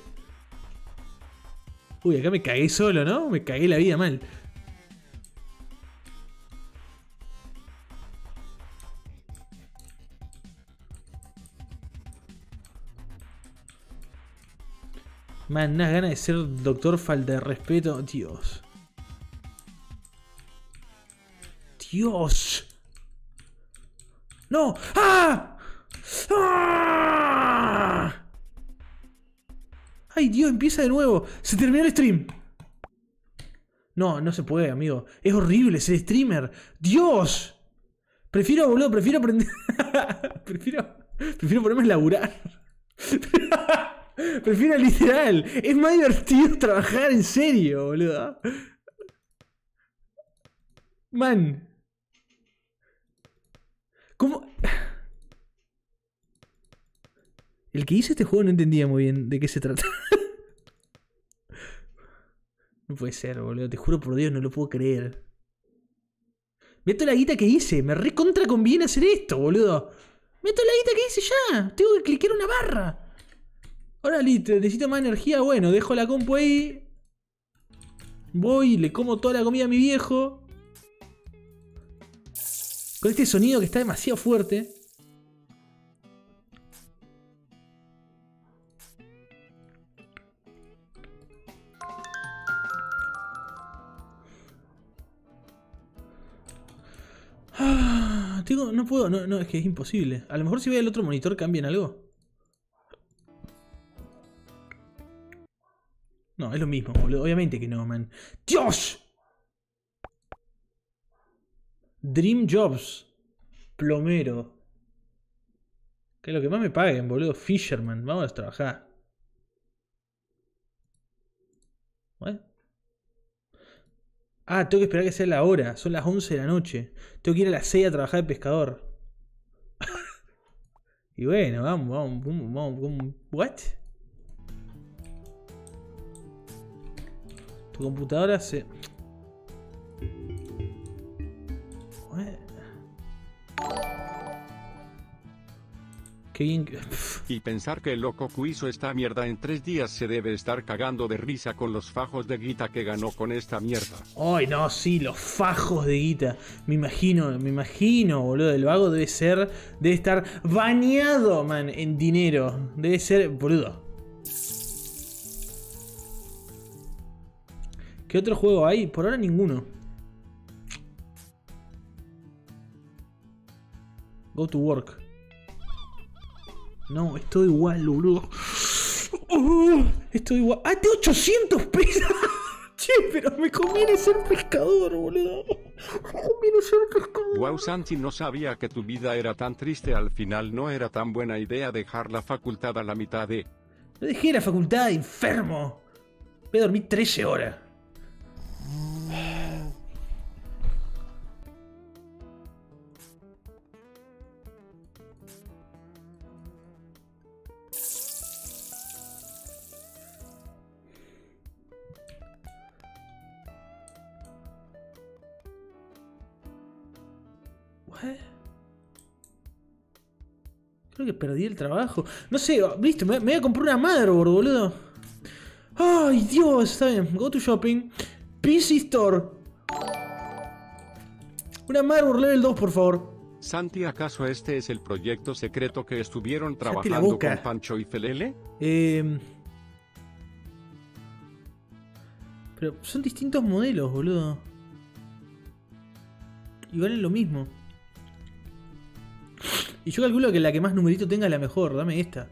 Uy, acá me cagué solo, ¿no? Me cagué la vida mal. Man, unas ganas de ser doctor, falta de respeto. Dios. Dios. No. ¡Ah! ¡Ah! Ay, Dios, empieza de nuevo. Se terminó el stream. No, no se puede, amigo. Es horrible ser streamer. Dios. Prefiero, boludo, prefiero aprender. prefiero, prefiero ponerme a laburar. Prefiero literal. Es más divertido trabajar en serio, boludo. Man. ¿Cómo? El que hizo este juego no entendía muy bien de qué se trata. No puede ser, boludo. Te juro por Dios, no lo puedo creer. Mira toda la guita que hice. Me recontra conviene hacer esto, boludo. Mira toda la guita que hice ya. Tengo que cliquear una barra. Ahora listo, necesito más energía. Bueno, dejo la compu ahí. Voy, le como toda la comida a mi viejo. Con este sonido que está demasiado fuerte. Ah, tengo, no puedo, no, no, es que es imposible. A lo mejor si voy al otro monitor cambian algo. No, es lo mismo, boludo. Obviamente que no, man. ¡Dios! Dream Jobs. Plomero. Que es lo que más me paguen, boludo. Fisherman. Vamos a trabajar. ¿What? Ah, tengo que esperar que sea la hora. Son las once de la noche. Tengo que ir a las seis a trabajar de pescador. Y bueno, vamos, vamos, vamos, vamos, vamos. ¿What? Tu computadora se... Qué bien que... Y pensar que el loco que hizo esta mierda en tres días se debe estar cagando de risa con los fajos de guita que ganó con esta mierda. Ay, no, sí, los fajos de guita. Me imagino, me imagino, boludo. El vago debe ser... Debe estar bañado, man, en dinero. Debe ser... Boludo. ¿Qué otro juego hay? Por ahora ninguno. Go to work. No, es todo igual, boludo. Oh, es todo igual. ¡Ah, tengo ochocientos pesos! Che, pero me conviene ser pescador, boludo. Me conviene ser pescador. Wow, Santi, no sabía que tu vida era tan triste. Al final no era tan buena idea dejar la facultad a la mitad de... No dejé la facultad, enfermo. Voy a dormir trece horas. Creo que perdí el trabajo. No sé, listo, me, me voy a comprar una motherboard, boludo. Ay, Dios, está bien. Go to shopping. P C Store. Una motherboard level dos, por favor. Santi, ¿acaso este es el proyecto secreto que estuvieron trabajando con Pancho y Felele? Eh... Pero son distintos modelos, boludo. Y valen lo mismo. Y yo calculo que la que más numerito tenga es la mejor. Dame esta.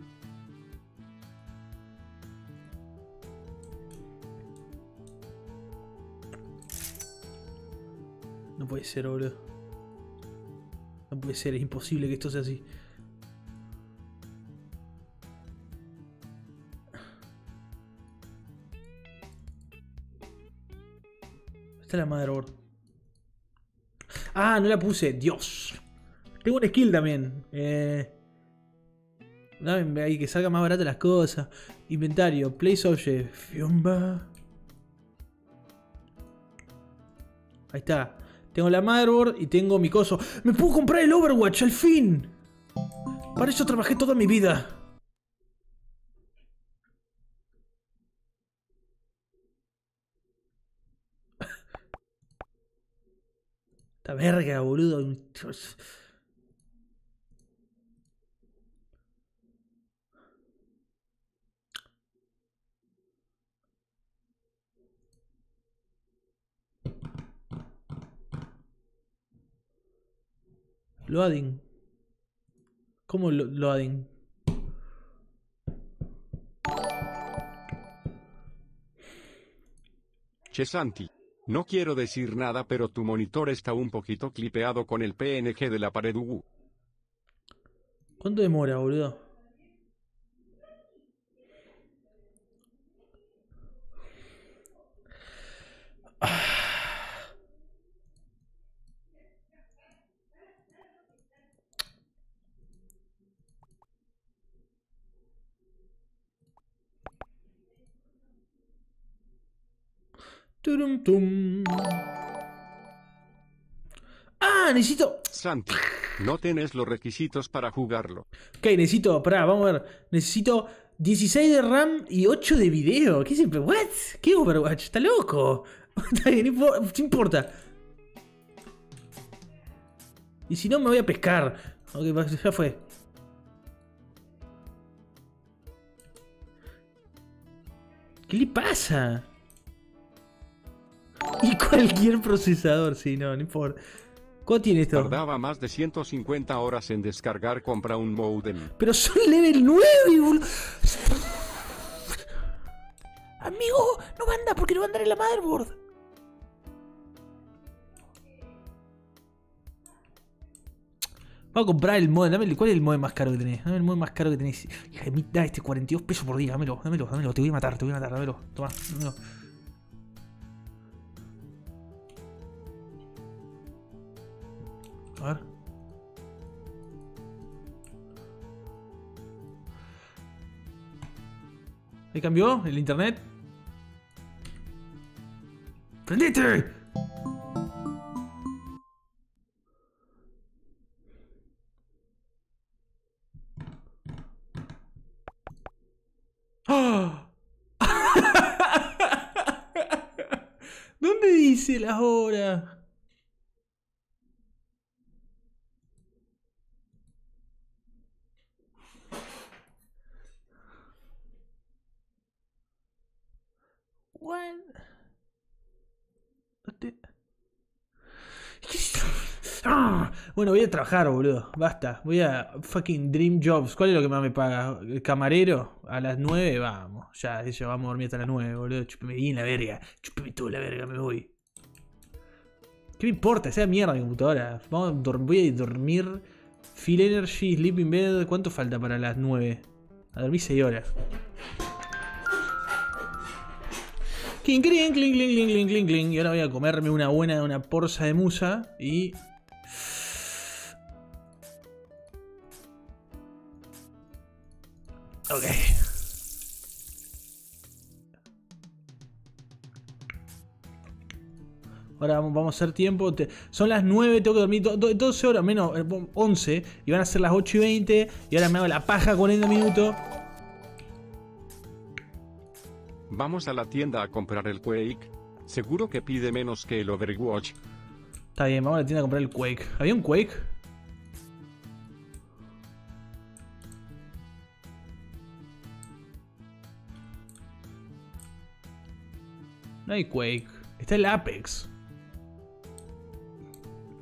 No puede ser, boludo. No puede ser, es imposible que esto sea así. Está la motherboard. Ah, no la puse. Dios. Tengo un skill también. Eh... Dame ahí que salga más barato las cosas. Inventario. Place object. Fiumba. Ahí está. Tengo la motherboard y tengo mi coso. ¡Me puedo comprar el Overwatch al fin! Para eso trabajé toda mi vida. Esta verga, boludo. Loading. ¿Cómo lo loading? Che Santi, no quiero decir nada, pero tu monitor está un poquito clipeado con el P N G de la pared. Uh. ¿Cuánto demora, boludo? Ah. Turum, tum. Ah, necesito... Santi, no tenés los requisitos para jugarlo. Ok, necesito... Pará, vamos a ver. Necesito dieciséis de RAM y ocho de video. ¿Qué siempre? ¿What? ¿Qué Overwatch? ¿Está loco? Está bien, no importa. Y si no, me voy a pescar. Ok, ya fue. ¿Qué le pasa? Y cualquier procesador, sí, no, no importa. ¿Cuánto tiene esto? Tardaba más de ciento cincuenta horas en descargar, compra un modem. Pero soy level nueve, boludo. Amigo, no va a andar porque no va a andar en la motherboard. Vamos a comprar el modem. Dame, ¿cuál es el modem más caro que tenés? Dame el modem más caro que tenés. Hija de mí, da este cuarenta y dos pesos por día. Dámelo, dámelo, dámelo. Te voy a matar, te voy a matar. Dámelo. Toma, dámelo. A ver. ¿Ahí cambió el internet? ¡Prendete! ¡Oh! ¿Dónde dice las horas? What? Ah, bueno, voy a trabajar, boludo. Basta. Voy a fucking Dream Jobs. ¿Cuál es lo que más me paga? ¿El camarero? A las nueve, vamos. Ya, eso, vamos a dormir hasta las nueve, boludo. Chúpeme bien la verga. Chúpeme toda la verga, me voy. ¿Qué me importa? Esa mierda mi computadora. Vamos a voy a dormir. Full energy, sleeping bed. ¿Cuánto falta para las nueve? A dormir seis horas. Cling, cling, cling, cling, cling, cling, cling, cling. Y ahora voy a comerme una buena, una porza de musa. Y... ok. Ahora vamos a hacer tiempo. Son las nueve, tengo que dormir doce horas, menos once. Y van a ser las ocho y veinte. Y ahora me hago la paja cuarenta minutos. Vamos a la tienda a comprar el Quake. Seguro que pide menos que el Overwatch. Está bien, vamos a la tienda a comprar el Quake. ¿Había un Quake? No hay Quake. Está el Apex.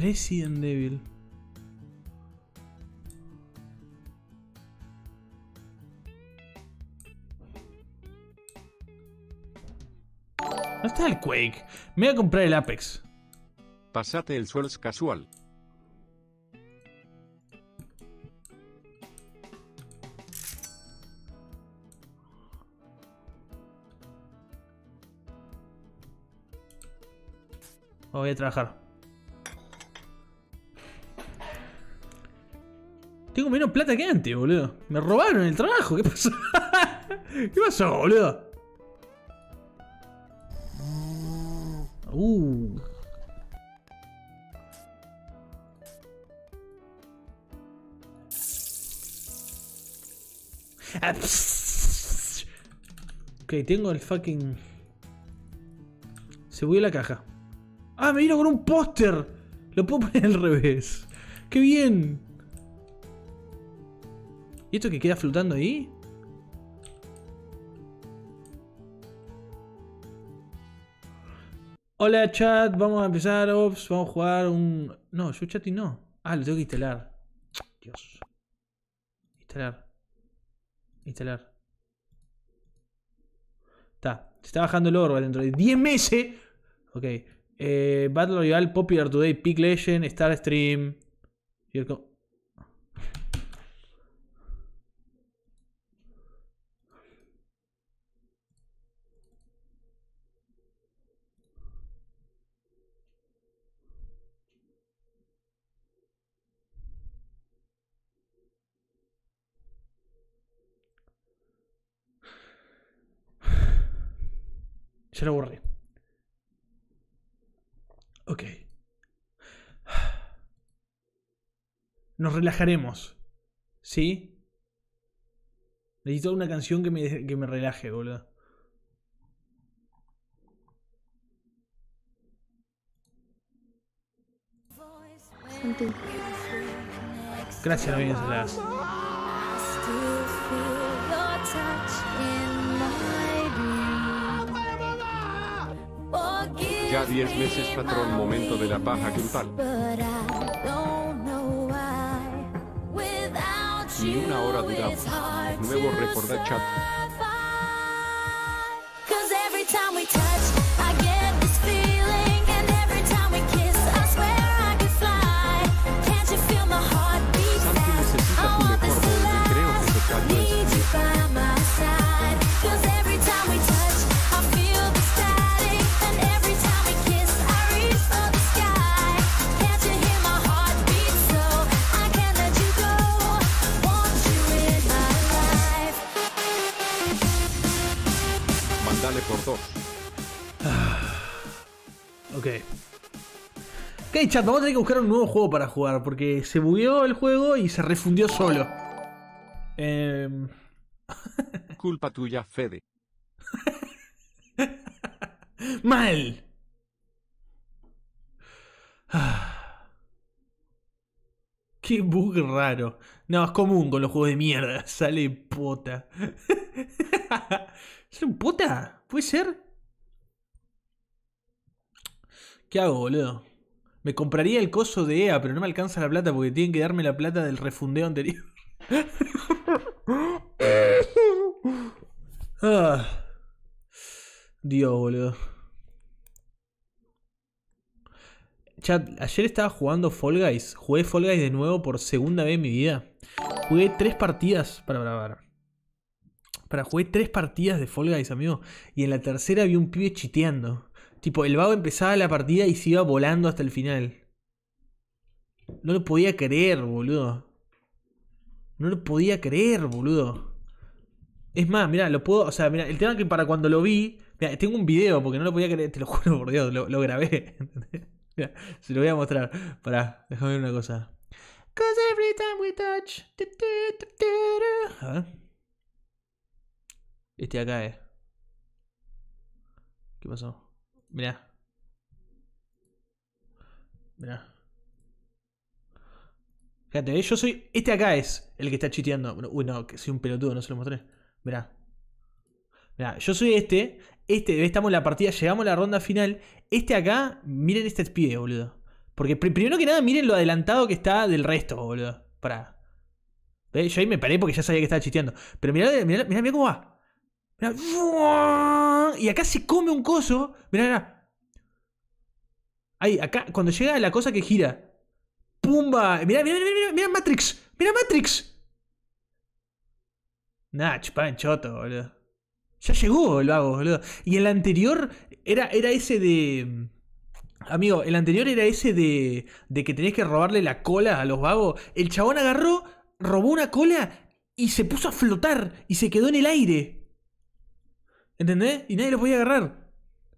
Resident Evil. ¿Dónde está el Quake? Me voy a comprar el Apex. Pasate el Souls casual. Voy a trabajar. Tengo menos plata que antes, boludo. Me robaron el trabajo. ¿Qué pasó? ¿Qué pasó, boludo? Uh. Ah, ok, tengo el fucking... Se bugueó la caja. Ah, me vino con un póster. Lo puedo poner al revés. ¡Qué bien! ¿Y esto que queda flotando ahí? Hola chat, vamos a empezar. Ops, vamos a jugar un... No, yo chat y no. Ah, lo tengo que instalar. Dios. Instalar. Instalar. Está. Se está bajando el oro dentro de diez meses. Ok. Eh, Battle Royale, Popular Today, Peak Legend, Star Stream. Ya lo borré. Ok. Nos relajaremos. ¿Sí? Necesito una canción que me, que me relaje, boludo. Gracias, no vienes a las... Ya diez meses patrón, momento de la paja grupal. Ni una hora duramos. Nuevo recordar chat. Santi necesita tu mejor voz y creo que te cayó ese. Dale por dos. Ok. Ok, chat, vamos a tener que buscar un nuevo juego para jugar. Porque se bugueó el juego y se refundió solo. Eh... Culpa tuya, Fede. Mal. Qué bug raro. No, es común con los juegos de mierda. Sale pota. ¿Es un puta? ¿Puede ser? ¿Qué hago, boludo? Me compraría el coso de E A, pero no me alcanza la plata porque tienen que darme la plata del refundeo anterior. Ah. Dios, boludo. Chat, ayer estaba jugando Fall Guys. Jugué Fall Guys de nuevo por segunda vez en mi vida. Jugué tres partidas para grabar. Para jugué tres partidas de Fall Guys, amigo. Y en la tercera vi un pibe chiteando. Tipo, el vago empezaba la partida y se iba volando hasta el final. No lo podía creer, boludo. No lo podía creer, boludo. Es más, mirá, lo puedo... O sea, mirá, el tema es que para cuando lo vi... Mirá, tengo un video porque no lo podía creer. Te lo juro por Dios, lo, lo grabé. Mirá, se lo voy a mostrar. Pará, déjame ver una cosa. Cause every time we touch... A ver. Este de acá es. ¿Qué pasó? Mirá. Mirá. Fíjate, ¿eh? Yo soy... Este acá es el que está chiteando. Uy, no, que soy un pelotudo, no se lo mostré. Mirá. Mirá, yo soy este. Este, estamos en la partida, llegamos a la ronda final. Este acá, miren este pibe, boludo. Porque pr primero que nada, miren lo adelantado que está del resto, boludo. Pará. ¿Ves? Yo ahí me paré porque ya sabía que estaba chiteando. Pero mirá, mirá, mirá, mirá cómo va. Mirá. Y acá se come un coso. Mirá, mirá. Ahí, acá, cuando llega la cosa que gira. ¡Pumba! Mirá, mirá, mirá, mirá, mirá Matrix. Mirá Matrix. Nah, chupá en choto, boludo. Ya llegó el vago, boludo. Y el anterior era, era ese de... Amigo, el anterior era ese de, de que tenés que robarle la cola a los vagos. El chabón agarró, robó una cola y se puso a flotar y se quedó en el aire. ¿Entendés? Y nadie lo podía agarrar.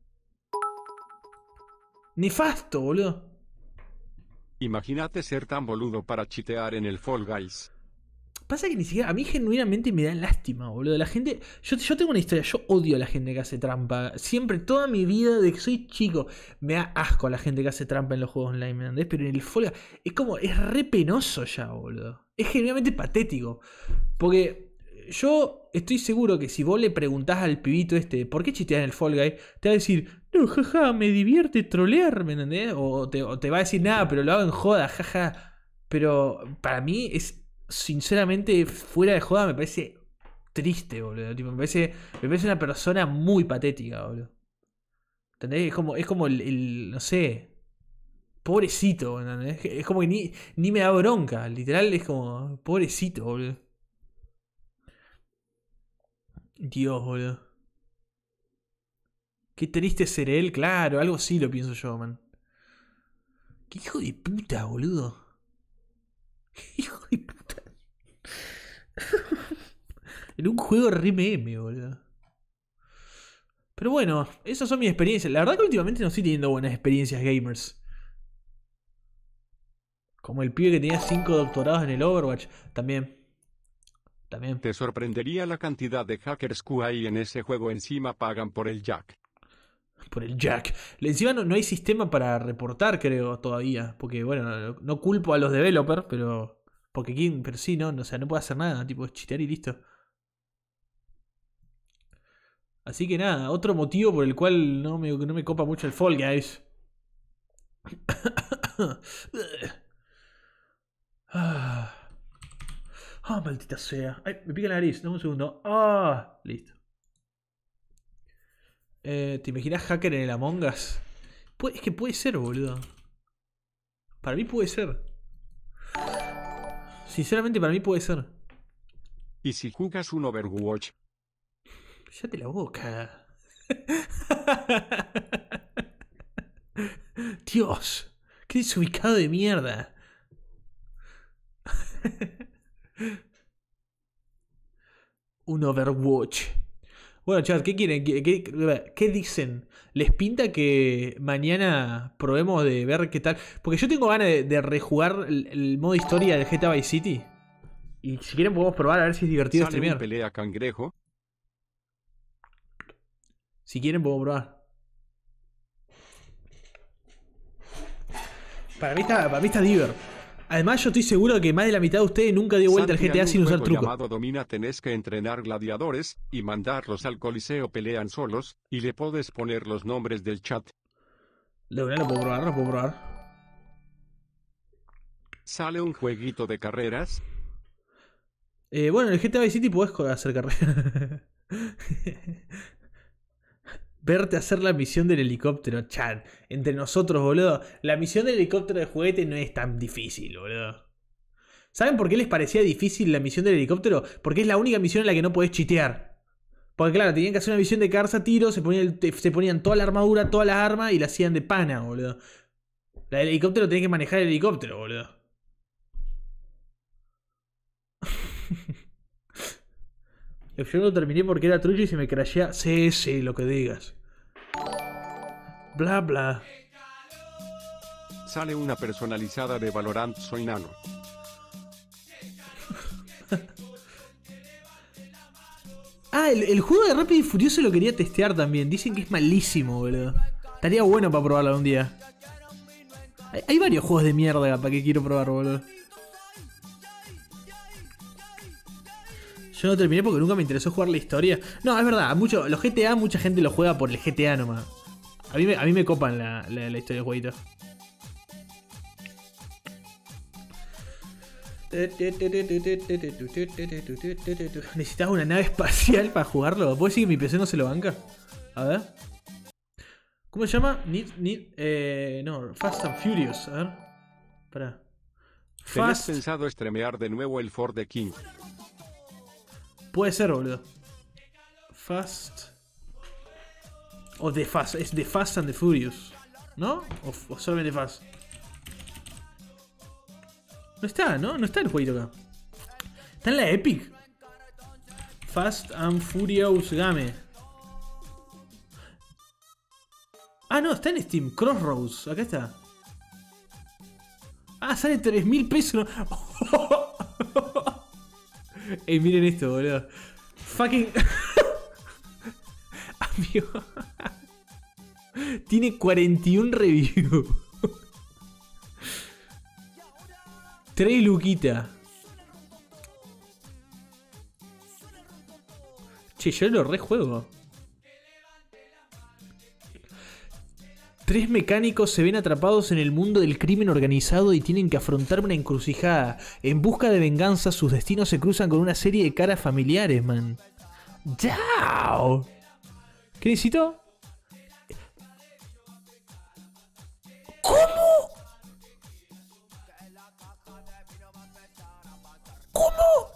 Nefasto, boludo. Imagínate ser tan boludo para chitear en el Fall Guys. Pasa que ni siquiera, a mí genuinamente me da lástima, boludo. La gente, yo, yo tengo una historia, yo odio a la gente que hace trampa. Siempre, toda mi vida, de que soy chico, me da asco a la gente que hace trampa en los juegos online, ¿me entendés? Pero en el Fall Guys, es como, es re penoso ya, boludo. Es genuinamente patético. Porque yo estoy seguro que si vos le preguntás al pibito este, ¿por qué chiteas en el Fall Guys? Te va a decir, no, jaja, me divierte trolear, ¿me entendés? O te, o te va a decir, nada, pero lo hago en joda, jaja. Pero para mí es... Sinceramente, fuera de joda, me parece triste, boludo. Tipo, me parece, me parece una persona muy patética, boludo. ¿Entendés? Es como, es como el, el no sé, pobrecito, ¿entendés? Es como que ni, ni me da bronca. Literal, es como, pobrecito, boludo. Dios, boludo. Qué triste ser él, claro, algo así lo pienso yo, man. Qué hijo de puta, boludo. Hijo de puta. En un juego re meme, boludo. Pero bueno, esas son mis experiencias. La verdad que últimamente no estoy teniendo buenas experiencias gamers. Como el pibe que tenía cinco doctorados en el Overwatch. También. También. Te sorprendería la cantidad de hackers que hay en ese juego. Encima pagan por el jack. Por el jack. Encima no, no hay sistema para reportar, creo, todavía. Porque, bueno, no, no culpo a los developers, pero... Porque aquí, pero sí, no, o sea, no puede hacer nada. Tipo, chitear y listo. Así que nada, otro motivo por el cual no me, no me copa mucho el Fall Guys. Ah, oh, maldita sea. Ay, me pica la nariz, dame un segundo. Ah, listo. Eh, ¿Te imaginas hacker en el Among Us? Es que puede ser, boludo. Para mí puede ser. Sinceramente, para mí puede ser. ¿Y si jugas un Overwatch? Cállate la boca. Dios, qué desubicado de mierda. Un Overwatch. Bueno, chat, ¿qué quieren? ¿Qué, qué, ¿Qué dicen? ¿Les pinta que mañana probemos de ver qué tal? Porque yo tengo ganas de, de rejugar el, el modo historia del G T A Vice City. Y si quieren podemos probar a ver si es divertido ¿Sale streamear. un pelea cangrejo? Si quieren podemos probar. Para mí está, para mí está diver. Además yo estoy seguro que más de la mitad de ustedes nunca dio vuelta al G T A sin usar truco. Llamado Domina tenés que entrenar gladiadores y mandarlos al coliseo, pelean solos y le podés poner los nombres del chat. De verdad lo puedo probar, lo puedo probar. ¿Sale un jueguito de carreras? Eh, bueno, en el G T A Vice City podés hacer carreras. Verte hacer la misión del helicóptero, chat. Entre nosotros, boludo. La misión del helicóptero de juguete no es tan difícil, boludo. ¿Saben por qué les parecía difícil la misión del helicóptero? Porque es la única misión en la que no podés chitear. Porque claro, tenían que hacer una misión de cagarse a tiro, se ponían, se ponían toda la armadura, todas las armas y la hacían de pana, boludo. La del helicóptero tenés que manejar el helicóptero, boludo. Yo no lo terminé porque era trucho y se me crashea. Sí, sí, lo que digas. Bla, bla. Sale una personalizada de Valorant, soy nano. Ah, el, el juego de Rápido y Furioso lo quería testear también. Dicen que es malísimo, boludo. Estaría bueno para probarlo un día. Hay, hay varios juegos de mierda para que quiero probar, boludo. Yo no terminé porque nunca me interesó jugar la historia. No, es verdad, mucho, los G T A mucha gente los juega por el G T A nomás. A mí me, a mí me copan la, la, la historia del jueguito. ¿Necesitas una nave espacial para jugarlo? ¿Puedes decir que mi P C no se lo banca? A ver. ¿Cómo se llama? Need, need, eh, no, Fast and Furious. A ver. Pará. ¿Tenías Fast. pensado streamear de nuevo el Ford de King? Puede ser, boludo. Fast. O The Fast. Es The Fast and the Furious. ¿No? O, o solamente Fast. No está, ¿no? No está el jueguito acá. Está en la Epic. Fast and Furious Game. Ah, no, está en Steam. Crossroads. Acá está. Ah, sale tres mil pesos. Ey, miren esto, boludo. Fucking... Amigo. Tiene cuarenta y uno reviews. Tres luquita. Che, yo lo rejuego. Tres mecánicos se ven atrapados en el mundo del crimen organizado y tienen que afrontar una encrucijada. En busca de venganza, sus destinos se cruzan con una serie de caras familiares, man. ¡Chao! ¿Qué necesito? ¿Cómo? ¿Cómo?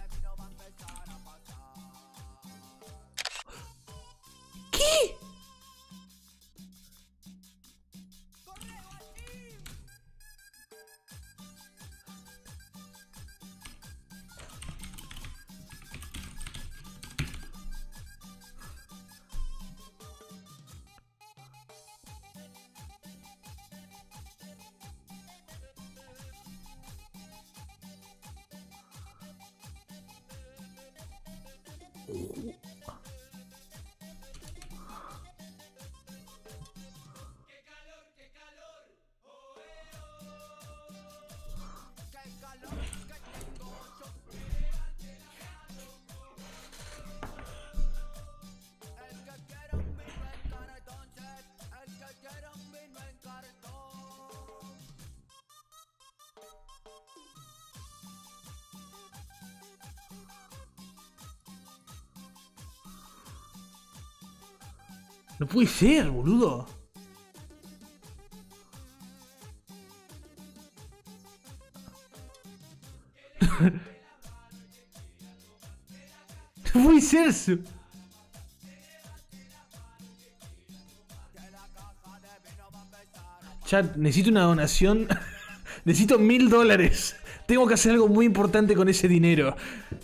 ¿Qué? No puede ser, boludo. No puede ser eso. Chat, necesito una donación. Necesito mil dólares. Tengo que hacer algo muy importante con ese dinero.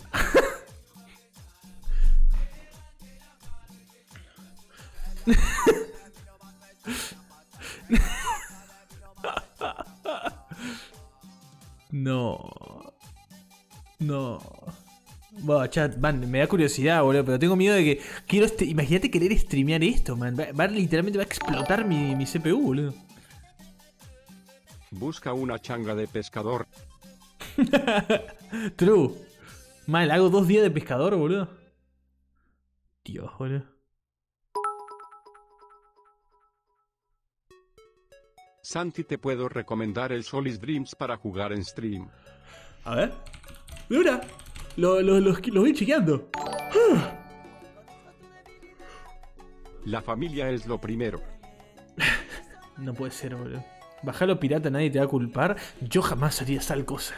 No. No. Bueno, chat, man, me da curiosidad, boludo, pero tengo miedo de que... quiero este... Imagínate querer streamear esto, man. Va, va literalmente va a explotar mi, mi C P U, boludo. Busca una changa de pescador. True. Mal, hago dos días de pescador, boludo. Dios, boludo. Santi, te puedo recomendar el Solis Dreams para jugar en stream. A ver. Mira, lo, lo, lo, lo voy chequeando. La familia es lo primero. No puede ser, boludo. Bajalo pirata, nadie te va a culpar. Yo jamás haría tal cosa.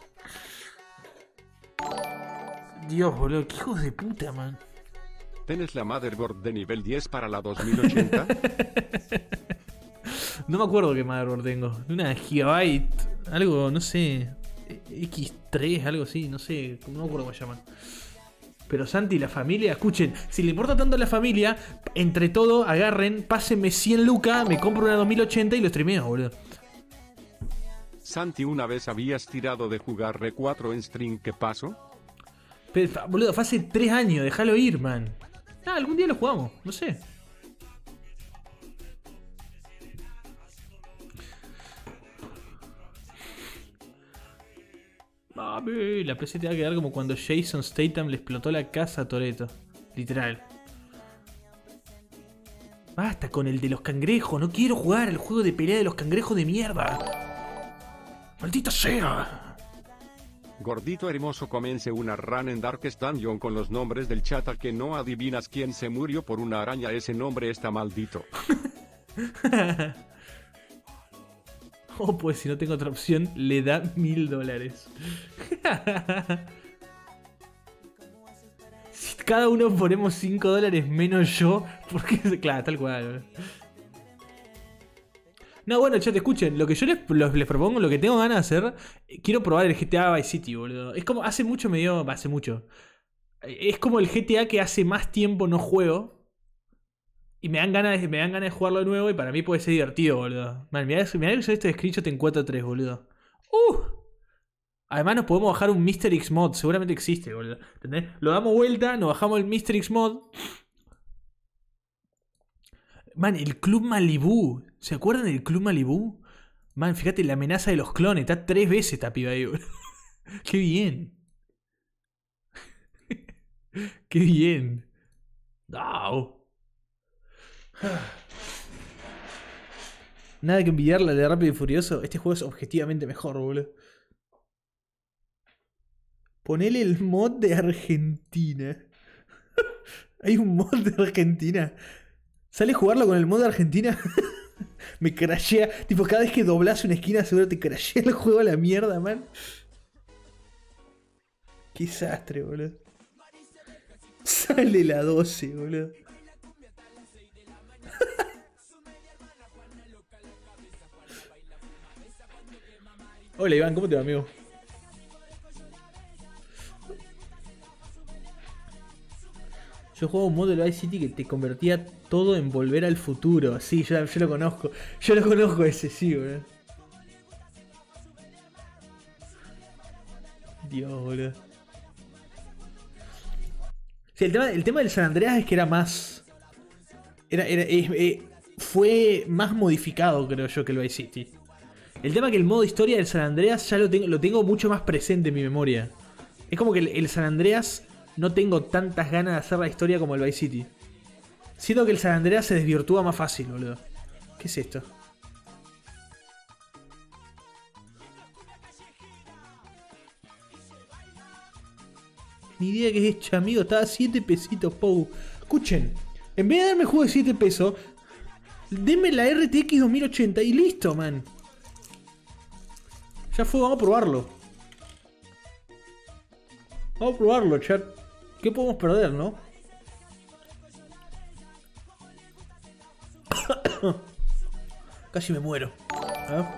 Dios, boludo, qué hijos de puta, man. ¿Tienes la motherboard de nivel diez para la dos mil ochenta? No me acuerdo qué motherboard tengo. Una Gigabyte, algo, no sé. equis tres, algo así, no sé. No me acuerdo cómo se llaman. Pero Santi, la familia, escuchen, si le importa tanto a la familia, entre todo, agarren, pásenme cien lucas, me compro una dos mil ochenta y lo streameo, boludo. Santi, una vez habías tirado de jugar R cuatro en stream, ¿qué pasó? Pero, boludo, fue hace tres años, déjalo ir, man. Ah, algún día lo jugamos, no sé. Mami, la P C te va a quedar como cuando Jason Statham le explotó la casa a Toretto. Literal. Basta con el de los cangrejos. No quiero jugar al juego de pelea de los cangrejos de mierda. Maldita sea. Gordito hermoso, comience una run en Darkest Dungeon con los nombres del chat a que no adivinas quién se murió por una araña. Ese nombre está maldito. Oh, pues si no tengo otra opción, le da mil dólares. Si cada uno ponemos cinco dólares menos yo, porque claro, tal cual. No, bueno, chat, escuchen, lo que yo les, los- les propongo, lo que tengo ganas de hacer, eh, quiero probar el G T A Vice City, boludo. Es como, hace mucho me dio, hace mucho. Eh, Es como el G T A que hace más tiempo no juego. Y me dan ganas de, me dan ganas de jugarlo de nuevo y para mí puede ser divertido, boludo. Man, mirá, mirá que yo este screenshot en cuatro tres, boludo. Uh. Además nos podemos bajar un mister X mod, seguramente existe, boludo. ¿Entendés? Lo damos vuelta, nos bajamos el mister X mod. Man, el Club Malibú. ¿Se acuerdan del Club Malibú? Man, fíjate la amenaza de los clones. Está tres veces esta piba ahí, boludo. Qué bien. Qué bien. No. Nada que envidiarle de Rápido y Furioso. Este juego es objetivamente mejor, boludo. Ponele el mod de Argentina. Hay un mod de Argentina. ¿Sale a jugarlo con el mod de Argentina? Me crashea. Tipo, cada vez que doblas una esquina seguro te crashea el juego a la mierda, man. Qué desastre, boludo. Sale la doce, boludo. Hola Iván, ¿cómo te va, amigo? Yo jugaba un modo del Vice City que te convertía todo en volver al futuro. Sí, yo, yo lo conozco. Yo lo conozco ese, sí, boludo. Dios, boludo. Sí, el tema, el tema del San Andreas es que era más... Era, era, eh, eh, fue más modificado, creo yo, que el Vice City. El tema es que el modo historia del San Andreas ya lo tengo, lo tengo mucho más presente en mi memoria. Es como que el, el San Andreas no tengo tantas ganas de hacer la historia como el Vice City. Siento que el San Andreas se desvirtúa más fácil, boludo. ¿Qué es esto? Ni idea que es hecha, amigo. Estaba a siete pesitos, Pou. Escuchen, en vez de darme juego de siete pesos, denme la R T X dos mil ochenta y listo, man. Ya fue, vamos a probarlo. Vamos a probarlo, chat. ¿Qué podemos perder, no? Casi me muero. A ver.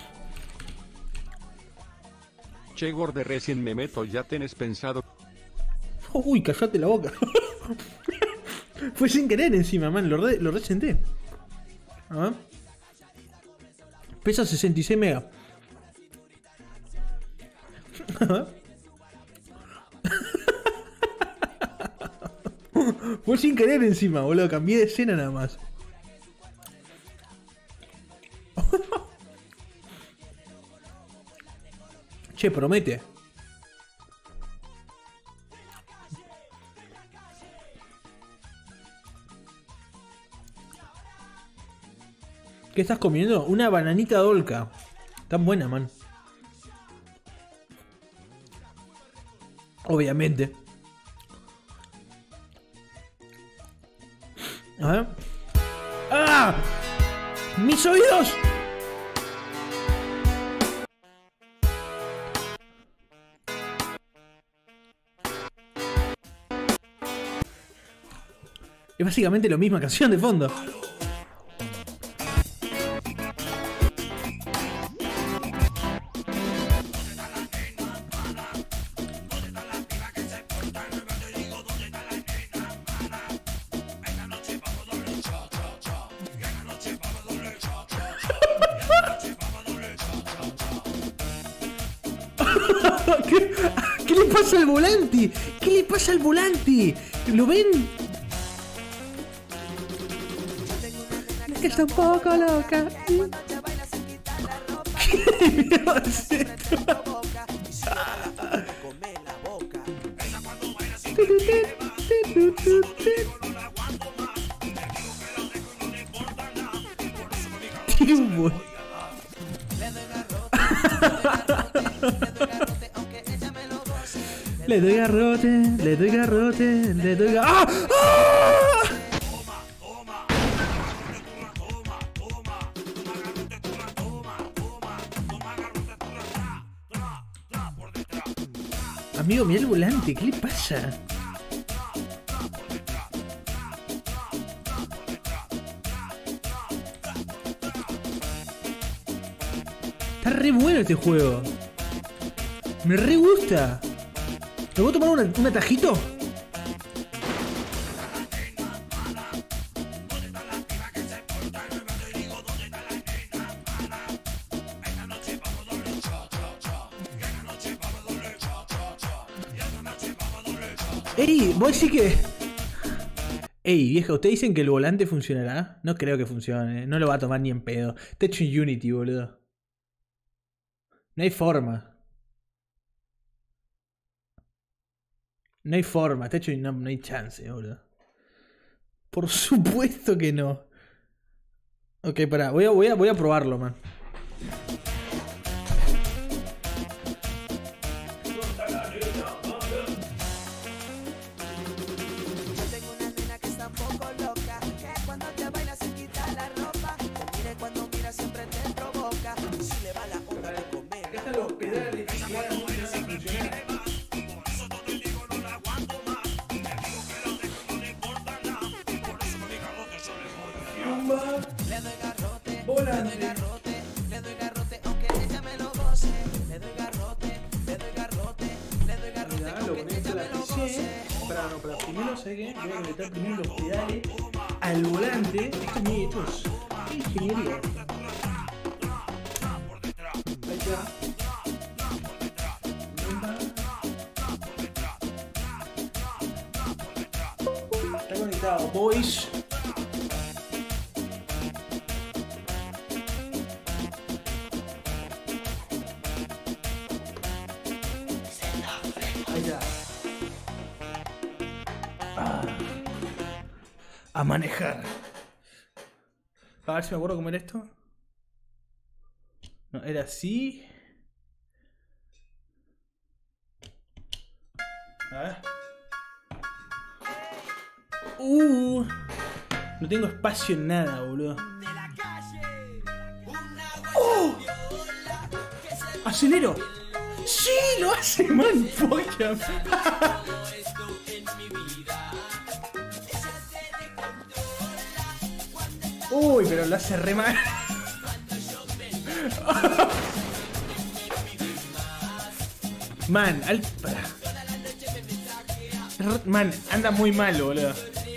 Che Gorde, recién me meto, ya tenés pensado. Uy, callate la boca. Fue sin querer encima, man. Lo, re, lo resenté. A ver. Pesa sesenta y seis megas. Fue sin querer encima, boludo. Cambié de escena nada más. Che, promete. ¿Qué estás comiendo? Una bananita dolca. Tan buena, man. Obviamente. A ver. ¡Ah! ¡Mis oídos! Es básicamente la misma canción de fondo. ¿Qué, ¿Qué le pasa al volante? ¿Qué le pasa al volante? ¿Lo ven? Está un poco loca. ¿Qué mierda es esto? Tiempo. Le doy garrote, le doy garrote, le doy garrote. ¡Ah! ¡Ah! Amigo, mira el volante, ¿qué le pasa? Está re bueno este juego. Me re gusta. ¿Me puedo tomar una, un atajito? Ey, vos decís que... Ey, vieja, ¿ustedes dicen que el volante funcionará? No creo que funcione, no lo va a tomar ni en pedo. Está hecho en Unity, boludo. No hay forma. No hay forma, está hecho en... No, no hay chance, boludo. Por supuesto que no. Ok, pará, voy a, voy a, voy a probarlo, man. Le doy garrote, le doy garrote, le doy garrote, aunque ella me lo goce. Le doy garrote, le doy garrote, le doy garrote, aunque ella me lo goce. Para, no, para primero, ¿sabes qué? Voy a conectar primero los pedales al volante. Esto es mi, esto es ingeniería. Ahí está. Está conectado, boys. A manejar. A ver si me acuerdo cómo era esto. No, era así. A ver. Uh, no tengo espacio en nada, boludo. ¡Oh! ¡Acelero! ¡Sí! ¡Lo hace, man! ¡Pocha! Uy, pero lo hace re mal. Man, al... Para. Man, anda muy mal, boludo.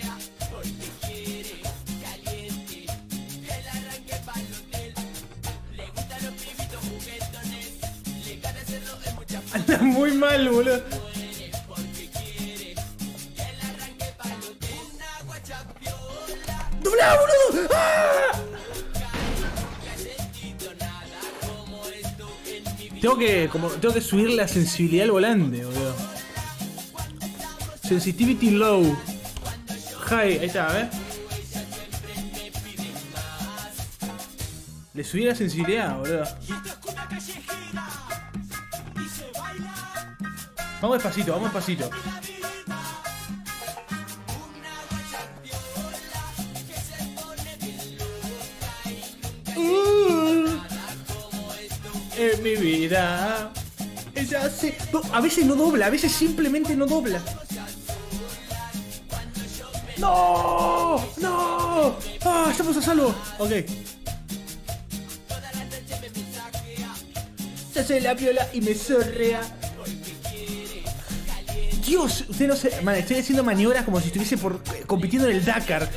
Anda muy mal, boludo. ¡Dobla, boludo! ¡Ah! Tengo que, como, tengo que subir la sensibilidad al volante, boludo. Sensitivity low. High, ahí está, ¿ves? Le subí la sensibilidad, boludo. Vamos despacito, vamos despacito. Uh, en mi vida. Ella sí. No, a veces no dobla, a veces simplemente no dobla. ¡No! ¡No! ¡Ah! ¡Estamos a salvo! Ok. Se hace la viola y me sorrea. Dios, usted no sé. Man, estoy haciendo maniobras como si estuviese por, compitiendo en el Dakar.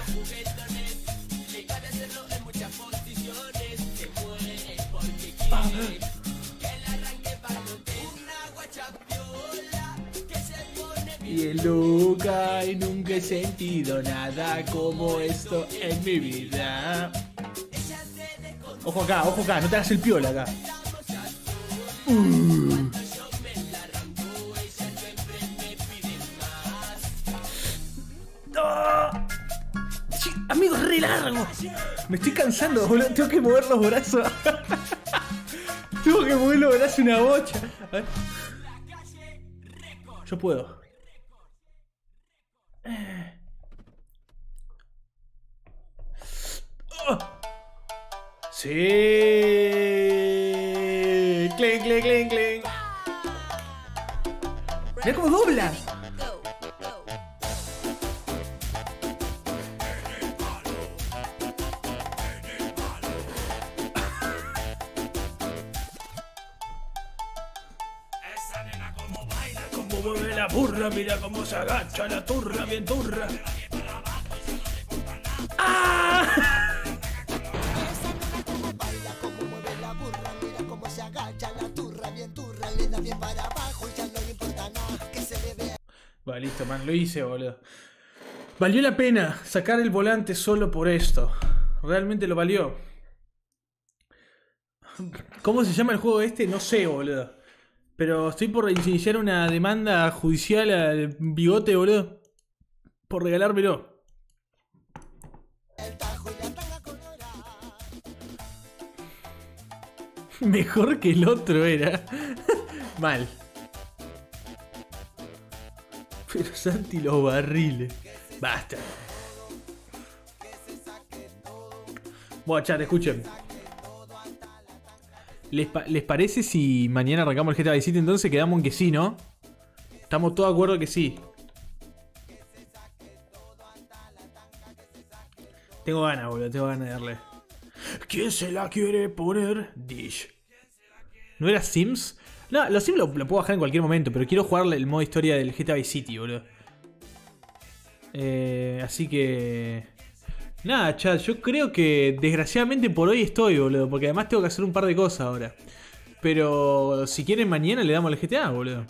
Ah. Y el loca y nunca he sentido nada como esto en mi vida. Ojo acá, ojo acá, no te hagas el piola acá. Uh. ¡No! Sí, amigo, es re largo. Me estoy cansando, boludo. Tengo que mover los brazos. Tengo que mover los brazos una bocha. A ver. Yo puedo. ¡Oh! Sí. Clink, clink, clink, clink. Mira cómo dobla. Cómo mueve la burra, mira cómo se agacha la turra, bien turra. ¡Ah! Baila como mueve la burra, mira cómo se agacha la turra, bien turra, le da bien para abajo y ya no le importa nada que se le vea. Va, listo, man, lo hice, boludo. Valió la pena sacar el volante solo por esto. Realmente lo valió. ¿Cómo se llama el juego este? No sé, boludo. Pero estoy por iniciar una demanda judicial al bigote, boludo. Por regalármelo. El tajo y la tanga colorada. Mejor que el otro era. Mal. Pero Santi, los barriles. Basta. Bueno, chat, escuchen. ¿Les, pa ¿Les parece si mañana arrancamos el G T A Vice City? Entonces quedamos en que sí, ¿no? Estamos todos de acuerdo que sí. Tengo ganas, boludo. Tengo ganas de darle. ¿Quién se la quiere poner? Dish. ¿No era Sims? No, los Sims lo, lo puedo bajar en cualquier momento, pero quiero jugarle el modo historia del G T A Vice City, boludo. Eh, así que... Nada, chat, yo creo que desgraciadamente por hoy estoy, boludo. Porque además tengo que hacer un par de cosas ahora. Pero si quieren mañana le damos el G T A, boludo.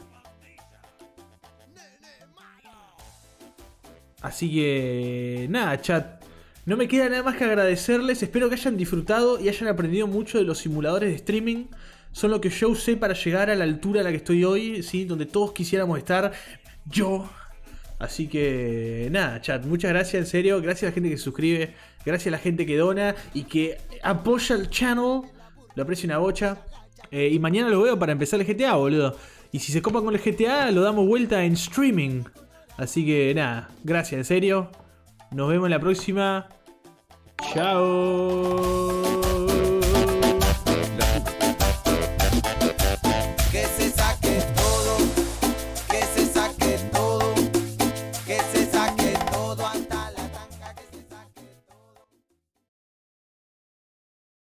Así que... Nada, chat. No me queda nada más que agradecerles. Espero que hayan disfrutado y hayan aprendido mucho de los simuladores de streaming. Son lo que yo usé para llegar a la altura a la que estoy hoy, ¿sí? Donde todos quisiéramos estar. Yo... Así que nada, chat, muchas gracias, en serio. Gracias a la gente que se suscribe, gracias a la gente que dona y que apoya el channel. Lo aprecio una bocha. eh, Y mañana lo veo para empezar el G T A, boludo. Y si se copan con el G T A, lo damos vuelta en streaming. Así que nada, gracias, en serio. Nos vemos en la próxima. Chao.